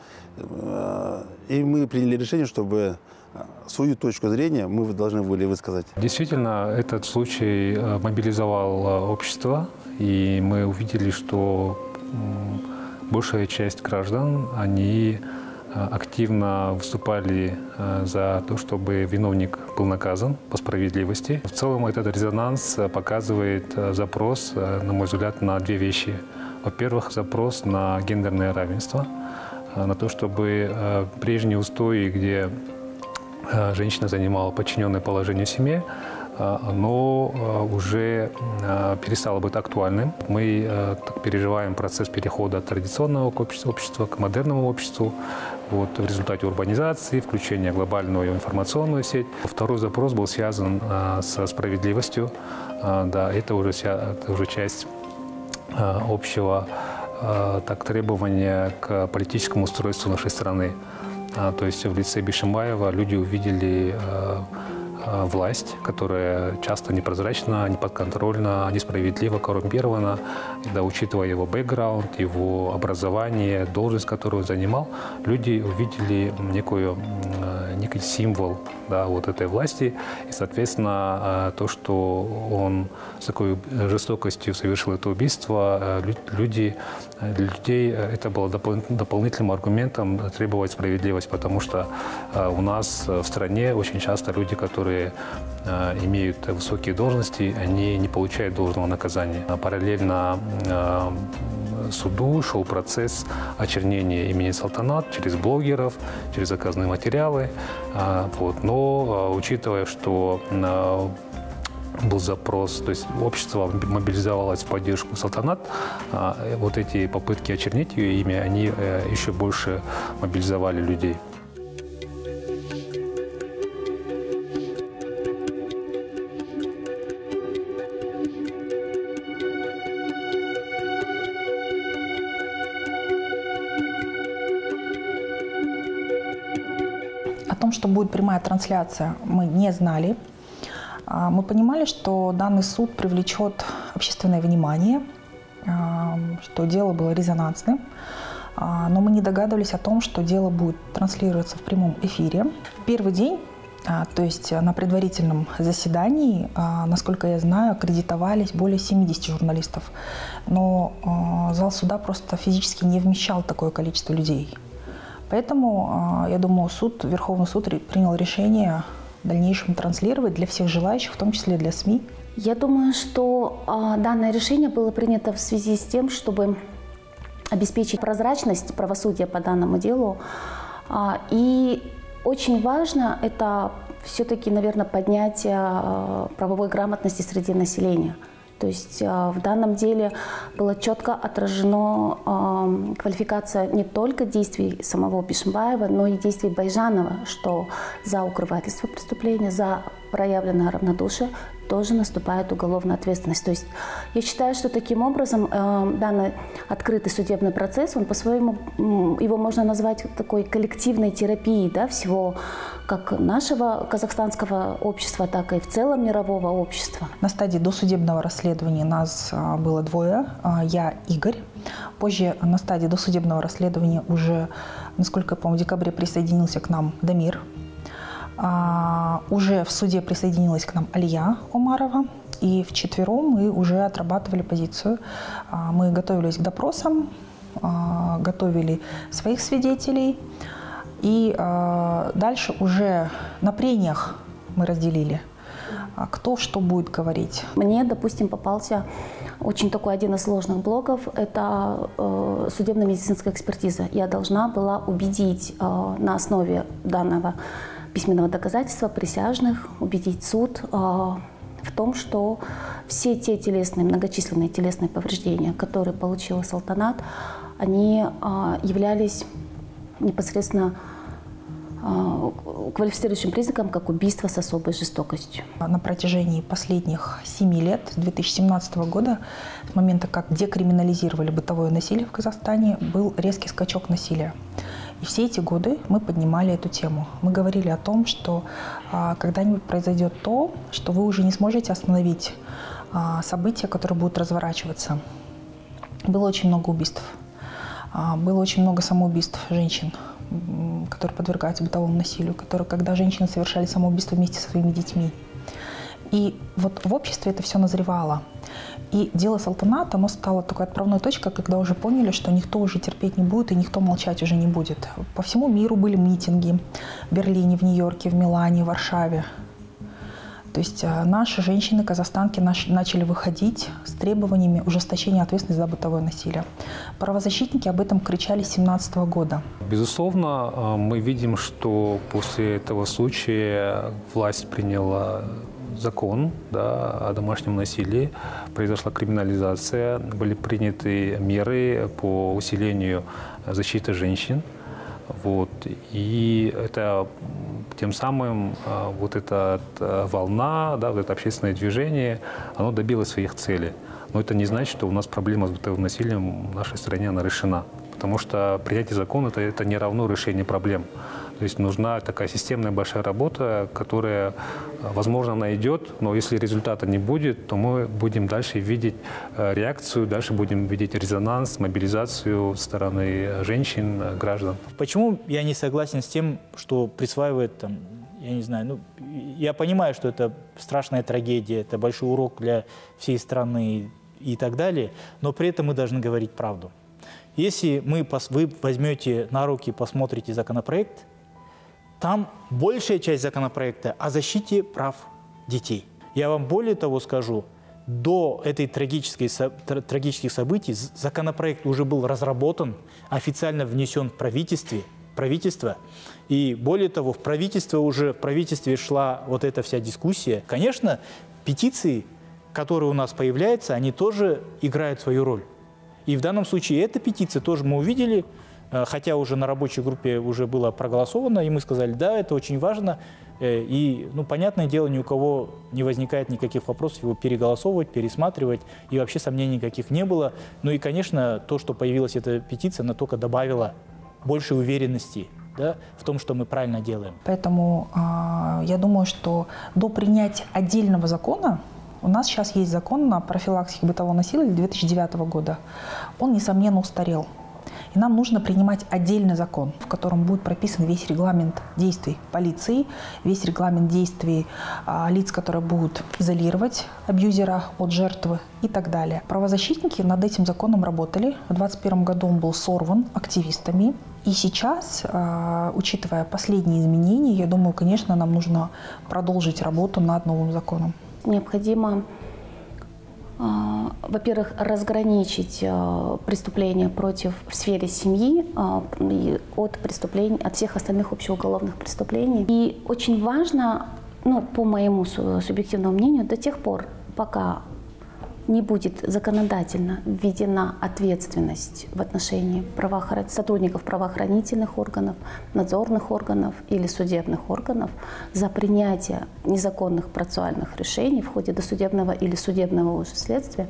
и мы приняли решение, чтобы свою точку зрения мы должны были высказать. Действительно, этот случай мобилизовал общество, и мы увидели, что большая часть граждан, они активно выступали за то, чтобы виновник был наказан по справедливости. В целом этот резонанс показывает запрос, на мой взгляд, на две вещи. Во-первых, запрос на гендерное равенство, на то, чтобы прежние устои, где женщина занимала подчиненное положение в семье, оно уже перестало быть актуальным. Мы переживаем процесс перехода от традиционного общества к модерному обществу. Вот, в результате урбанизации, включения в глобальную информационную сеть. Второй запрос был связан со справедливостью. Да, это уже, это уже часть общего так, требования к политическому устройству нашей страны. То есть в лице Бишимбаева люди увидели власть, которая часто непрозрачна, неподконтрольна, несправедлива, коррумпирована. И, да, учитывая его бэкграунд, его образование, должность, которую он занимал, люди увидели некую, некий символ, да, вот этой власти. И, соответственно, то, что он с такой жестокостью совершил это убийство, люди, для людей это было дополнительным аргументом требовать справедливость, потому что у нас в стране очень часто люди, которые имеют высокие должности, они не получают должного наказания. Параллельно суду шел процесс очернения имени Салтанат через блогеров, через заказные материалы. Вот. Но учитывая, что был запрос, то есть общество мобилизовалось в поддержку Салтанат, вот эти попытки очернить ее имя, они еще больше мобилизовали людей. Что будет прямая трансляция, мы не знали. Мы понимали, что данный суд привлечет общественное внимание, что дело было резонансным, но мы не догадывались о том, что дело будет транслироваться в прямом эфире. В первый день, то есть на предварительном заседании, насколько я знаю, аккредитовались более семидесяти журналистов, но зал суда просто физически не вмещал такое количество людей. Поэтому, я думаю, суд, Верховный суд принял решение в дальнейшем транслировать для всех желающих, в том числе для СМИ. Я думаю, что данное решение было принято в связи с тем, чтобы обеспечить прозрачность правосудия по данному делу. И очень важно это все-таки, наверное, поднятие правовой грамотности среди населения. То есть в данном деле была четко отражена э, квалификация не только действий самого Бишимбаева, но и действий Байжанова, что за укрывательство преступления, за проявленное равнодушие тоже наступает уголовная ответственность. То есть я считаю, что таким образом э, данный открытый судебный процесс, он по-своему, э, его можно назвать такой коллективной терапией, да, всего как нашего казахстанского общества, так и в целом мирового общества. На стадии досудебного расследования нас э, было двое, э, я, Игорь. Позже на стадии досудебного расследования уже, насколько я помню, в декабре присоединился к нам Дамир. А, уже в суде присоединилась к нам Алия Омарова, и вчетвером мы уже отрабатывали позицию. А, мы готовились к допросам, а, готовили своих свидетелей, и а, дальше уже на прениях мы разделили, а, кто что будет говорить. Мне, допустим, попался очень такой один из сложных блоков – это э, судебно-медицинская экспертиза. Я должна была убедить э, на основе данного письменного доказательства присяжных, убедить суд э, в том, что все те телесные, многочисленные телесные повреждения, которые получила Салтанат, они э, являлись непосредственно квалифицирующим признаком, как убийство с особой жестокостью. На протяжении последних семи лет, с две тысячи семнадцатого года, с момента, как декриминализировали бытовое насилие в Казахстане, был резкий скачок насилия. И все эти годы мы поднимали эту тему. Мы говорили о том, что а, когда-нибудь произойдет то, что вы уже не сможете остановить а, события, которые будут разворачиваться. Было очень много убийств. А, было очень много самоубийств женщин, которые подвергаются бытовому насилию, которые, когда женщины совершали самоубийство вместе со своими детьми. И вот в обществе это все назревало. И дело Салтанат, оно стало такой отправной точкой, когда уже поняли, что никто уже терпеть не будет и никто молчать уже не будет. По всему миру были митинги в Берлине, в Нью-Йорке, в Милане, в Варшаве. То есть наши женщины, казахстанки, наши, начали выходить с требованиями ужесточения ответственности за бытовое насилие. Правозащитники об этом кричали с две тысячи семнадцатого года. Безусловно, мы видим, что после этого случая власть приняла закон, да, о домашнем насилии, произошла криминализация, были приняты меры по усилению защиты женщин. Вот. И это тем самым вот эта волна, да, вот это общественное движение, оно добилось своих целей. Но это не значит, что у нас проблема с бытовым насилием в нашей стране она решена. Потому что принятие закона это, это не равно решению проблем. То есть нужна такая системная большая работа, которая, возможно, она идет, но если результата не будет, то мы будем дальше видеть реакцию, дальше будем видеть резонанс, мобилизацию со стороны женщин, граждан. Почему я не согласен с тем, что присваивает, там, я не знаю, ну, я понимаю, что это страшная трагедия, это большой урок для всей страны и так далее, но при этом мы должны говорить правду. Если мы, вы возьмете на руки, посмотрите законопроект, там большая часть законопроекта о защите прав детей. Я вам более того скажу, до этой трагической, трагических событий законопроект уже был разработан, официально внесен в правительстве, правительство. И более того, в правительстве уже в правительстве шла вот эта вся дискуссия. Конечно, петиции, которые у нас появляются, они тоже играют свою роль. И в данном случае эта петиция тоже мы увидели, хотя уже на рабочей группе уже было проголосовано, и мы сказали, да, это очень важно. И, ну, понятное дело, ни у кого не возникает никаких вопросов его переголосовывать, пересматривать, и вообще сомнений никаких не было. Ну и, конечно, то, что появилась эта петиция, она только добавила больше уверенности, да, в том, что мы правильно делаем. Поэтому э, я думаю, что до принятия отдельного закона, у нас сейчас есть закон о профилактике бытового насилия две тысячи девятого года. Он, несомненно, устарел. И нам нужно принимать отдельный закон, в котором будет прописан весь регламент действий полиции, весь регламент действий а, лиц, которые будут изолировать абьюзера от жертвы и так далее. Правозащитники над этим законом работали. В две тысячи двадцать первом году он был сорван активистами. И сейчас, а, учитывая последние изменения, я думаю, конечно, нам нужно продолжить работу над новым законом. Необходимо, во-первых, разграничить преступления против в сфере семьи от преступлений, от всех остальных общеуголовных преступлений. И очень важно, ну, по моему субъективному мнению, до тех пор, пока не будет законодательно введена ответственность в отношении правоохран... сотрудников правоохранительных органов, надзорных органов или судебных органов за принятие незаконных процессуальных решений в ходе досудебного или судебного уже следствия,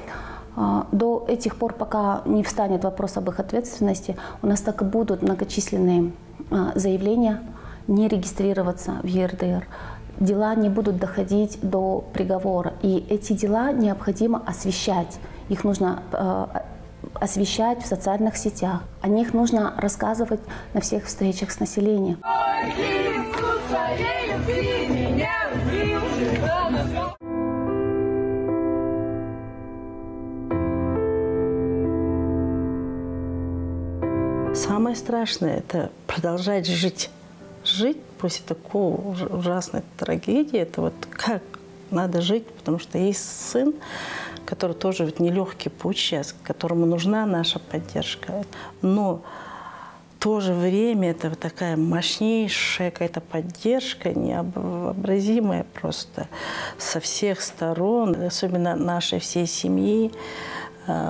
до этих пор, пока не встанет вопрос об их ответственности, у нас так и будут многочисленные заявления не регистрироваться в е эр дэ эр. Дела не будут доходить до приговора. И эти дела необходимо освещать. Их нужно э, освещать в социальных сетях. О них нужно рассказывать на всех встречах с населением. Самое страшное – это продолжать жить. Жить после такой ужасной трагедии, это вот как надо жить, потому что есть сын, который тоже вот нелегкий путь сейчас, которому нужна наша поддержка. Но в то же время это вот такая мощнейшая какая-то поддержка, необразимая просто со всех сторон, особенно нашей всей семьи. Вот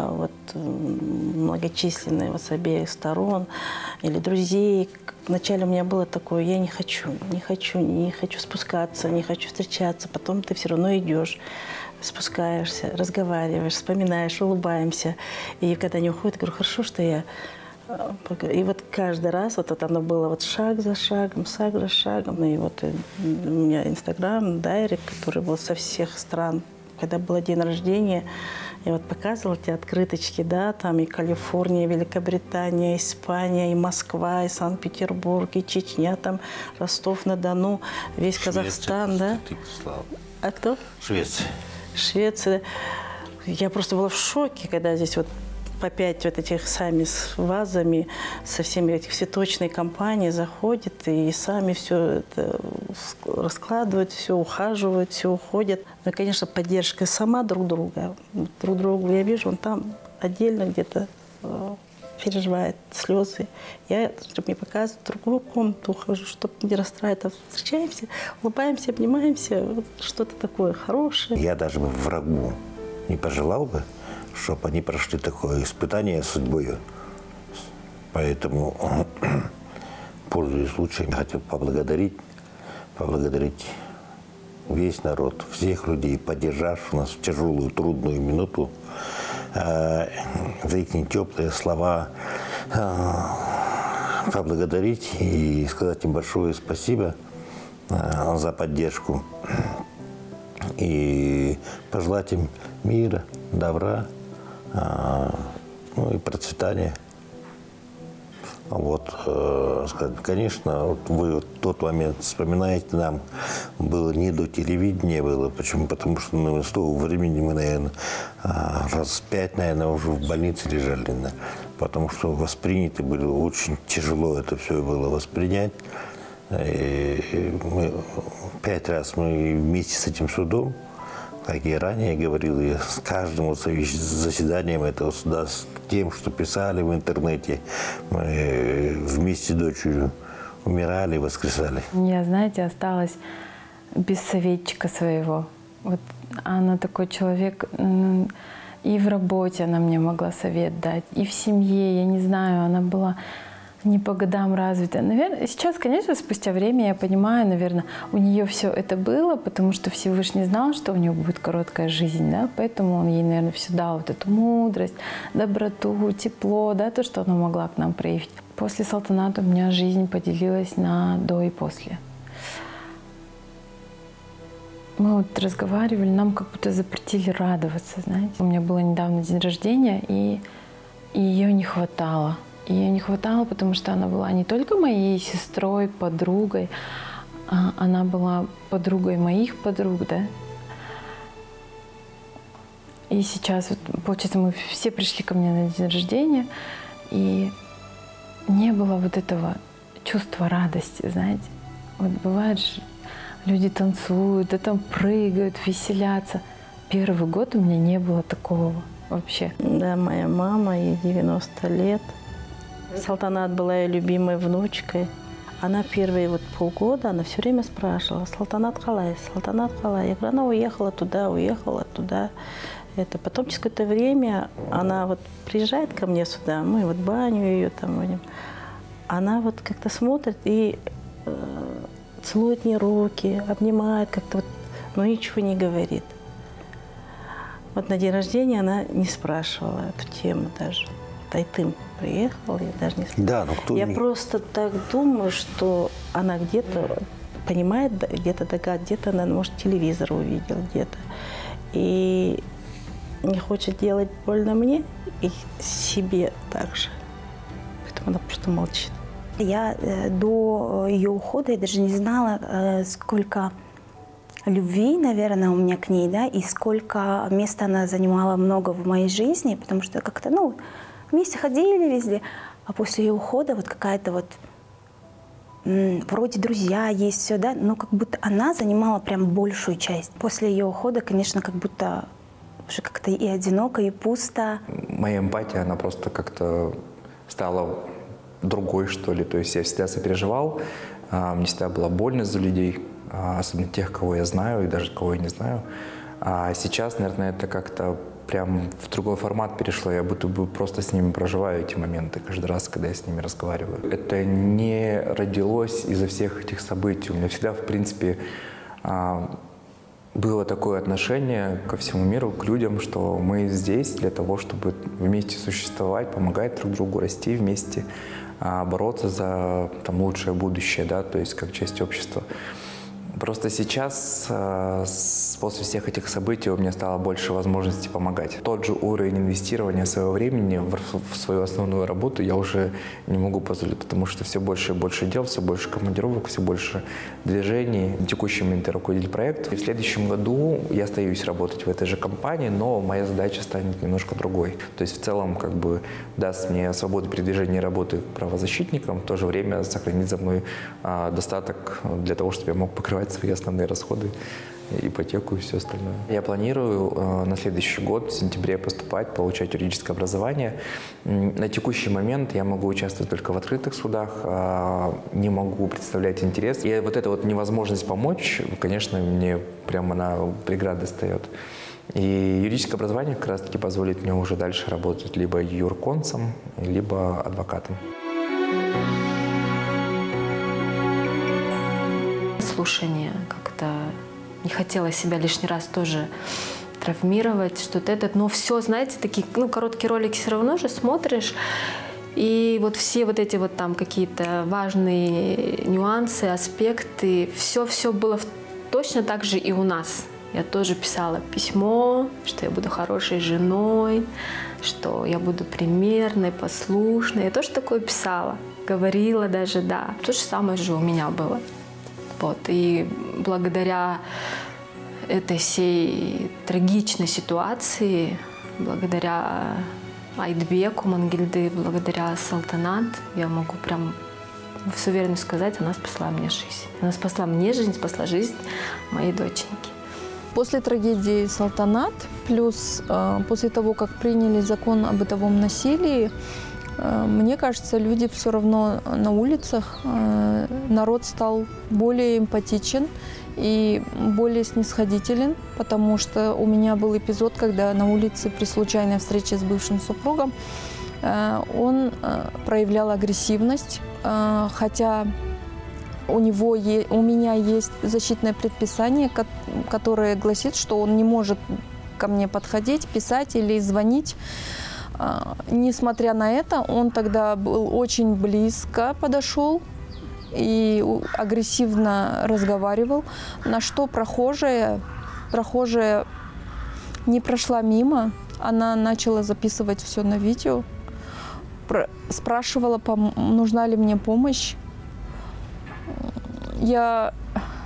многочисленные вот с обеих сторон, или друзей. Вначале у меня было такое, я не хочу, не хочу, не хочу спускаться, не хочу встречаться. Потом ты все равно идешь, спускаешься, разговариваешь, вспоминаешь, улыбаемся. И когда они уходят, говорю, хорошо, что я... И вот каждый раз вот это оно было вот шаг за шагом, шаг за шагом. И вот у меня Инстаграм, дайрек, который был со всех стран. Когда был день рождения, я вот показывала эти открыточки, да, там и Калифорния, и Великобритания, и Испания, и Москва, и Санкт-Петербург, и Чечня, там Ростов-на-Дону, весь Швеция, Казахстан, да. Ты прислал. А кто? Швеция. Швеция. Я просто была в шоке, когда здесь вот по пять вот этих сами с вазами, со всеми этих цветочной компании заходят и сами все это раскладывают, все ухаживают, все уходят. Ну и, конечно, поддержка сама друг друга. Друг другу я вижу, он там отдельно где-то э, переживает слезы. Я, чтобы не показывать, в другую комнату ухожу, чтобы не расстраивать. Встречаемся, улыбаемся, обнимаемся. Вот что-то такое хорошее. Я даже бы врагу не пожелал бы, чтобы они прошли такое испытание судьбою. Поэтому, пользуясь случаем, хотел поблагодарить, поблагодарить весь народ, всех людей, поддержавших нас в тяжелую, трудную минуту, э, за их теплые слова, э, поблагодарить и сказать им большое спасибо э, за поддержку и пожелать им мира, добра, ну и процветание. Вот, э, конечно, вот вы вот тот момент вспоминаете, нам было не до телевидения было. Почему? Потому что ну, с того времени мы, наверное, раз пять, наверное, уже в больнице лежали. Да? Потому что восприняты были, очень тяжело это все было воспринять. И мы, пять раз мы вместе с этим судом, как я ранее говорил, я с каждым заседанием этого суда, с тем, что писали в интернете, мы вместе с дочерью умирали и воскресали. Я, знаете, осталась без советчика своего. Вот она такой человек, и в работе она мне могла совет дать, и в семье, я не знаю, она была не по годам развита. Наверное, сейчас, конечно, спустя время я понимаю, наверное, у нее все это было, потому что Всевышний знал, что у нее будет короткая жизнь, да, поэтому он ей, наверное, все дал вот эту мудрость, доброту, тепло, да, то, что она могла к нам проявить. После салтаната у меня жизнь поделилась на до и после. Мы вот разговаривали, нам как будто запретили радоваться, знаете. У меня было недавно день рождения, и, и ее не хватало. Ее не хватало, потому что она была не только моей сестрой, подругой, а она была подругой моих подруг, да. И сейчас, вот, получается, мы все пришли ко мне на день рождения, и не было вот этого чувства радости, знаете. Вот бывает же, люди танцуют, да там прыгают, веселятся. Первый год у меня не было такого вообще. Да, моя мама, ей девяносто лет. Салтанат была ее любимой внучкой. Она первые вот полгода, она все время спрашивала: Салтанат Халай, Салтанат Халай. Я говорю, она уехала туда, уехала туда. Это. Потом через какое-то время она вот приезжает ко мне сюда, мы вот баню ее там водим. Она вот как-то смотрит и э, целует мне руки, обнимает как-то вот, но ничего не говорит. Вот на день рождения она не спрашивала эту тему даже. Тайтым приехал, я даже не спрашивала. Да, но кто я не... просто так думаю, что она где-то понимает, где-то догадывает, где-то она, может, телевизор увидела где-то. И не хочет делать больно мне и себе также. Поэтому она просто молчит. Я э, до ее ухода я даже не знала, э, сколько любви, наверное, у меня к ней, да, и сколько места она занимала много в моей жизни, потому что как-то, ну, вместе ходили везде, а после ее ухода вот какая-то вот м, вроде друзья есть, все, да, но как будто она занимала прям большую часть. После ее ухода, конечно, как будто уже как-то и одиноко, и пусто. Моя эмпатия, она просто как-то стала другой, что ли. То есть я всегда сопереживал, мне всегда было больно за людей, особенно тех, кого я знаю и даже кого я не знаю. А сейчас, наверное, это как-то прям в другой формат перешло. Я будто бы просто с ними проживаю эти моменты каждый раз, когда я с ними разговариваю. Это не родилось из-за всех этих событий. У меня всегда, в принципе, было такое отношение ко всему миру, к людям, что мы здесь для того, чтобы вместе существовать, помогать друг другу, расти вместе, бороться за там, лучшее будущее, да, то есть как часть общества. Просто сейчас, после всех этих событий, у меня стало больше возможностей помогать. Тот же уровень инвестирования своего времени в свою основную работу я уже не могу позволить, потому что все больше и больше дел, все больше командировок, все больше движений. В текущий момент я руководитель проекта. И в следующем году я остаюсь работать в этой же компании, но моя задача станет немножко другой. То есть в целом как бы даст мне свободу передвижения и работы правозащитником, в то же время сохранит за мной а, достаток для того, чтобы я мог покрывать свои основные расходы, ипотеку и все остальное. Я планирую э, на следующий год, в сентябре, поступать, получать юридическое образование. На текущий момент я могу участвовать только в открытых судах, э, не могу представлять интерес. И вот эта вот невозможность помочь, конечно, мне прямо она преградой встает. И юридическое образование как раз-таки позволит мне уже дальше работать либо юрконцем, либо адвокатом. Слушание как-то не хотела себя лишний раз тоже травмировать, что-то этот, но все, знаете, такие, ну, короткие ролики все равно же смотришь, и вот все вот эти вот там какие-то важные нюансы, аспекты, все-все было точно так же и у нас. Я тоже писала письмо, что я буду хорошей женой, что я буду примерной, послушной. Я тоже такое писала, говорила даже, да. То же самое же у меня было. Вот. И благодаря этой всей трагичной ситуации, благодаря Айтбеку Мангельды, благодаря Салтанат, я могу прям с уверенностью сказать, она спасла мне жизнь. Она спасла мне жизнь, спасла жизнь моей доченьки. После трагедии Салтанат, плюс э, после того, как приняли закон о бытовом насилии, мне кажется, люди все равно на улицах, народ стал более эмпатичен и более снисходителен, потому что у меня был эпизод, когда на улице при случайной встрече с бывшим супругом он проявлял агрессивность, хотя у него, у меня есть защитное предписание, которое гласит, что он не может ко мне подходить, писать или звонить. Несмотря на это, он тогда был очень близко подошел и агрессивно разговаривал, на что прохожая, прохожая не прошла мимо, она начала записывать все на видео, спрашивала, нужна ли мне помощь. Я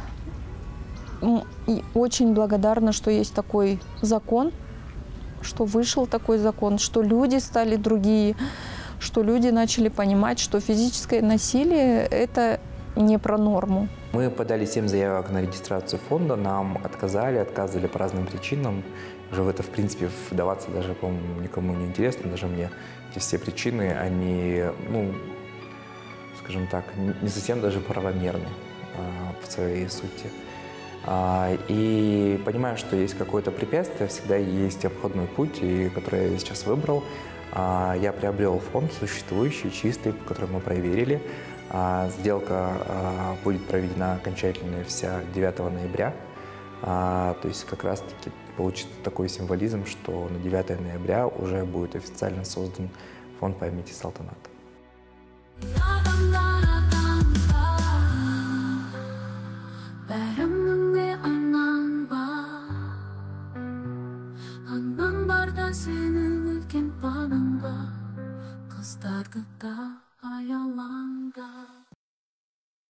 очень благодарна, что есть такой закон, что вышел такой закон, что люди стали другие, что люди начали понимать, что физическое насилие – это не про норму. Мы подали семь заявок на регистрацию фонда, нам отказали, отказывали по разным причинам. Уже в это, в принципе, вдаваться даже, по-моему, никому не интересно, даже мне. Эти все причины, они, ну, скажем так, не совсем даже правомерны а, в своей сути. И понимаю, что есть какое-то препятствие, всегда есть обходной путь, и который я сейчас выбрал. Я приобрел фонд существующий, чистый, который мы проверили. Сделка будет проведена окончательная вся девятого ноября. То есть как раз-таки получится такой символизм, что на девятое ноября уже будет официально создан фонд памяти Салтаната. Senin ülken bana, kızlar gıda.